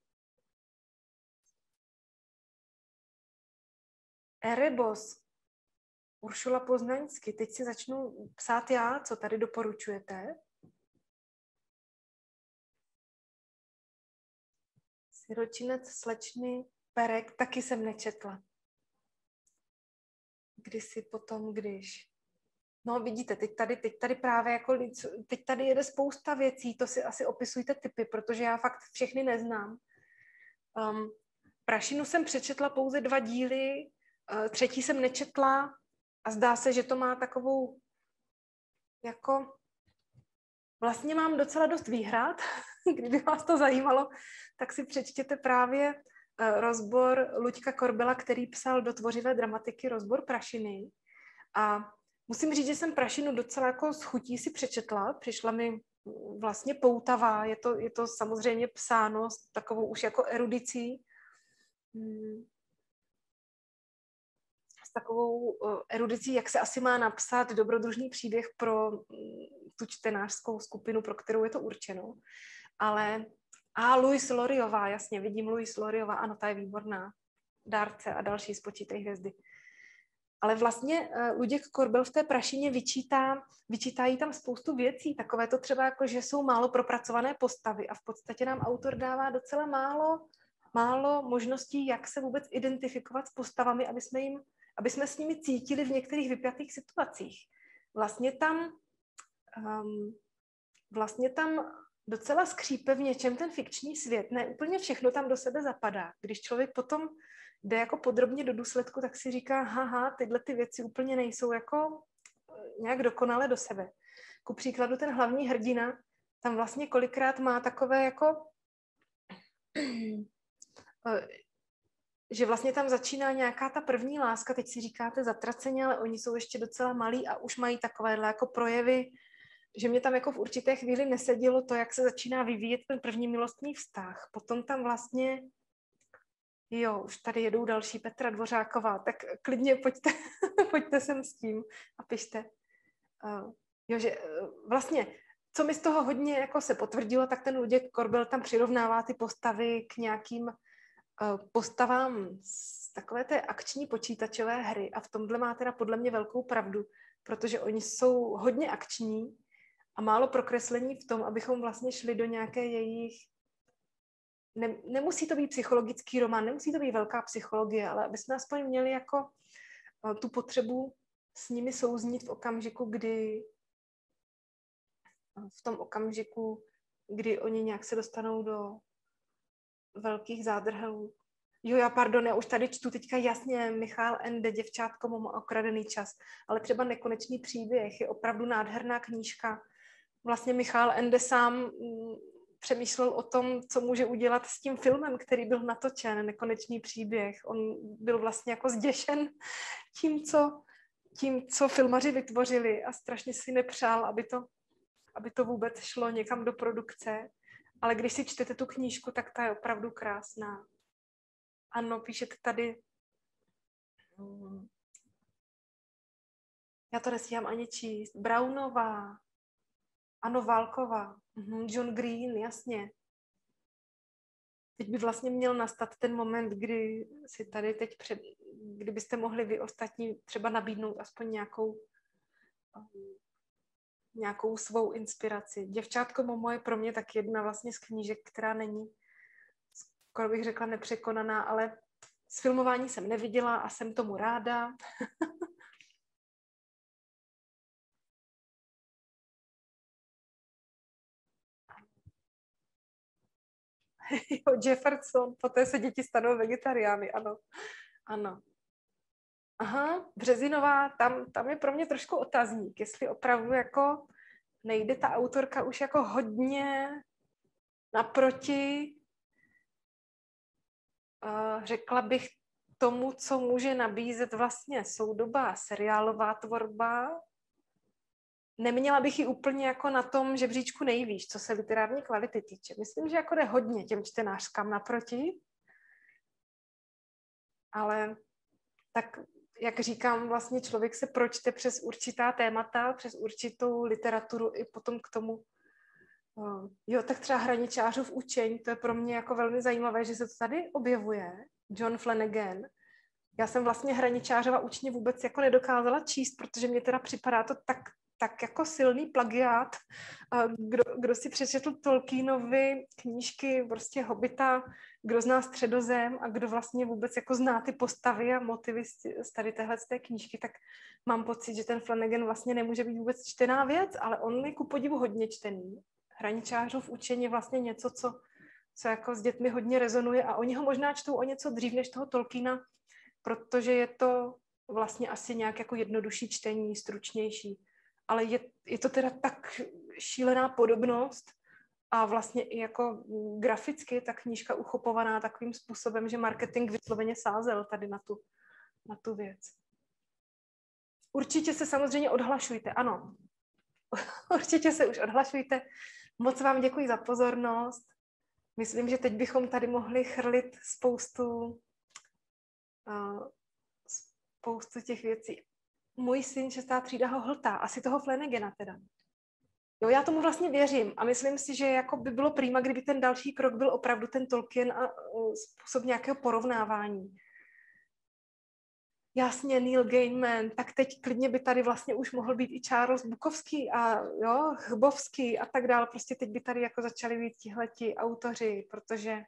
Erebos, Uršula Poznaňsky, teď si začnu psát já, co tady doporučujete. Siročinec slečny Perek taky jsem nečetla. Kdysi potom, když... No vidíte, teď tady, teď tady právě jako... Teď tady jede spousta věcí, to si asi opisujte typy, protože já fakt všechny neznám. Um, Prašinu jsem přečetla pouze dva díly, uh, třetí jsem nečetla a zdá se, že to má takovou jako... Vlastně mám docela dost výhrad, kdyby vás to zajímalo, tak si přečtěte právě rozbor Luďka Korbela, který psal do tvořivé dramatiky rozbor Prašiny. A musím říct, že jsem Prašinu docela jako s chutí si přečetla. Přišla mi vlastně poutavá. Je to, je to samozřejmě psáno s takovou už jako erudicí. S takovou erudicí, jak se asi má napsat dobrodružný příběh pro tu čtenářskou skupinu, pro kterou je to určeno. Ale a Louise Loriová, jasně, vidím Louise Loriová, ano, ta je výborná. Dárce a další Spočítej hvězdy. Ale vlastně uh, Luděk Korbel v té Prašině vyčítá, vyčítá jí tam spoustu věcí, takové to třeba jako, že jsou málo propracované postavy a v podstatě nám autor dává docela málo, málo možností, jak se vůbec identifikovat s postavami, aby jsme, jim, aby jsme s nimi cítili v některých vypjatých situacích. Vlastně tam um, vlastně tam docela skřípe v něčem ten fikční svět. Ne, úplně všechno tam do sebe zapadá. Když člověk potom jde jako podrobně do důsledku, tak si říká, haha, tyhle ty věci úplně nejsou jako nějak dokonale do sebe. Ku příkladu ten hlavní hrdina tam vlastně kolikrát má takové jako, že vlastně tam začíná nějaká ta první láska, teď si říkáte zatraceně, ale oni jsou ještě docela malí a už mají takovéhle jako projevy, že mě tam jako v určité chvíli nesedělo to, jak se začíná vyvíjet ten první milostný vztah. Potom tam vlastně, jo, už tady jedou další Petra Dvořáková, tak klidně pojďte, pojďte sem s tím a pište. Uh, jo, že uh, vlastně, co mi z toho hodně jako se potvrdilo, tak ten Luděk Korbel tam přirovnává ty postavy k nějakým uh, postavám z takové té akční počítačové hry a v tomhle má teda podle mě velkou pravdu, protože oni jsou hodně akční, a málo prokreslení v tom, abychom vlastně šli do nějaké jejich... Ne, nemusí to být psychologický román, nemusí to být velká psychologie, ale aby jsme aspoň měli jako uh, tu potřebu s nimi souznít v okamžiku, kdy v tom okamžiku, kdy oni nějak se dostanou do velkých zádrhelů. Jo, já pardon, já už tady čtu teďka jasně Michal Ende, Děvčátko, Momo, Okradený čas, ale třeba Nekonečný příběh je opravdu nádherná knížka. Vlastně Michal Ende sám m, přemýšlel o tom, co může udělat s tím filmem, který byl natočen, Nekonečný příběh. On byl vlastně jako zděšen tím, co, tím, co filmaři vytvořili a strašně si nepřál, aby to, aby to vůbec šlo někam do produkce. Ale když si čtete tu knížku, tak ta je opravdu krásná. Ano, píšete tady... Já to nestíhám ani číst. Brownová. Ano, Válková. Mhm, John Green, jasně. Teď by vlastně měl nastat ten moment, kdy si tady teď před... kdybyste mohli vy ostatní třeba nabídnout aspoň nějakou um, nějakou svou inspiraci. Děvčátko Momo je pro mě tak jedna vlastně z knížek, která není, skoro bych řekla, nepřekonaná, ale z filmování jsem neviděla a jsem tomu ráda. Jo, Jefferson, poté se děti stanou vegetariány, ano. Ano. Aha, Březinová, tam, tam je pro mě trošku otazník, jestli opravdu jako nejde ta autorka už jako hodně naproti, uh, řekla bych, tomu, co může nabízet vlastně soudobá seriálová tvorba. Neměla bych ji úplně jako na tom žebříčku nejvýš, co se literární kvality týče. Myslím, že jako jde hodně těm čtenářkám naproti. ale tak, jak říkám, vlastně člověk se pročte přes určitá témata, přes určitou literaturu i potom k tomu. Jo, tak třeba Hraničářův učení, to je pro mě jako velmi zajímavé, že se to tady objevuje. John Flanagan. Já jsem vlastně Hraničářova učení vůbec jako nedokázala číst, protože mě teda připadá to tak, tak jako silný plagiát. Kdo, kdo si přečetl Tolkienovy knížky, prostě Hobita, kdo zná Středozem a kdo vlastně vůbec jako zná ty postavy a motivy z tady téhle z té knížky, tak mám pocit, že ten Flanagan vlastně nemůže být vůbec čtená věc, ale on je ku podivu hodně čtený. Hraničářův učení je vlastně něco, co, co jako s dětmi hodně rezonuje a oni ho možná čtou o něco dřív než toho Tolkiena, protože je to vlastně asi nějak jako jednodušší čtení, stručnější. Ale je, je to teda tak šílená podobnost a vlastně i jako graficky ta knížka uchopovaná takovým způsobem, že marketing vysloveně sázel tady na tu, na tu věc. Určitě se samozřejmě odhlašujte, ano. Určitě se už odhlašujte. Moc vám děkuji za pozornost. Myslím, že teď bychom tady mohli chrlit spoustu, uh, spoustu těch věcí. Můj syn, šestá třída, ho hltá. Asi toho Flanagana teda. Jo, já tomu vlastně věřím a myslím si, že jako by bylo prima, kdyby ten další krok byl opravdu ten Tolkien a uh, způsob nějakého porovnávání. Jasně, Neil Gaiman, tak teď klidně by tady vlastně už mohl být i Charles Bukowski a jo, Chbovský a tak dále. Prostě teď by tady jako začali být tihleti autoři, protože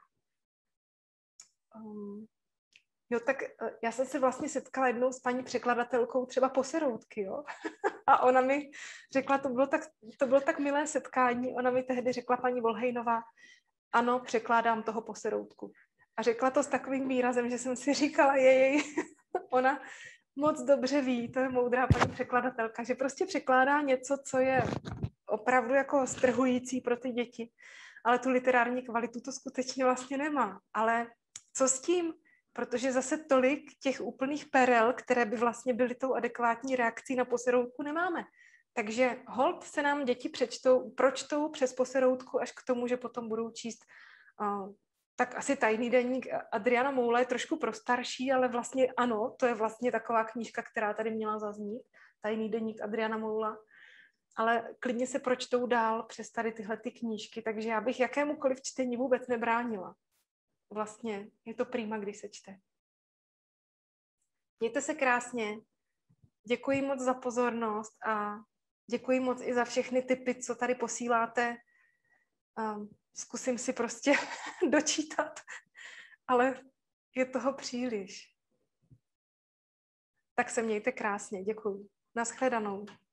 um, jo, tak já jsem se vlastně setkala jednou s paní překladatelkou třeba Poseroutky, jo. A ona mi řekla, to bylo, tak, to bylo tak milé setkání, ona mi tehdy řekla paní Volhejnová, ano, překládám toho Poseroutku. A řekla to s takovým výrazem, že jsem si říkala, jej, ona moc dobře ví, to je moudrá paní překladatelka, že prostě překládá něco, co je opravdu jako strhující pro ty děti, ale tu literární kvalitu to skutečně vlastně nemá. Ale co s tím? Protože zase tolik těch úplných perel, které by vlastně byly tou adekvátní reakcí na Poseroutku, nemáme. Takže holt se nám děti přečtou, pročtou přes Poseroutku až k tomu, že potom budou číst uh, tak asi Tajný deník Adriana Moula je trošku pro starší, ale vlastně ano, to je vlastně taková knížka, která tady měla zaznít. Tajný deník Adriana Moula. Ale klidně se pročtou dál přes tady tyhle ty knížky, takže já bych jakémukoliv čtení vůbec nebránila. Vlastně je to prima, když se čte. Mějte se krásně. Děkuji moc za pozornost a děkuji moc i za všechny tipy, co tady posíláte. Um, Zkusím si prostě dočítat, ale je toho příliš. Tak se mějte krásně, děkuji. Naschledanou.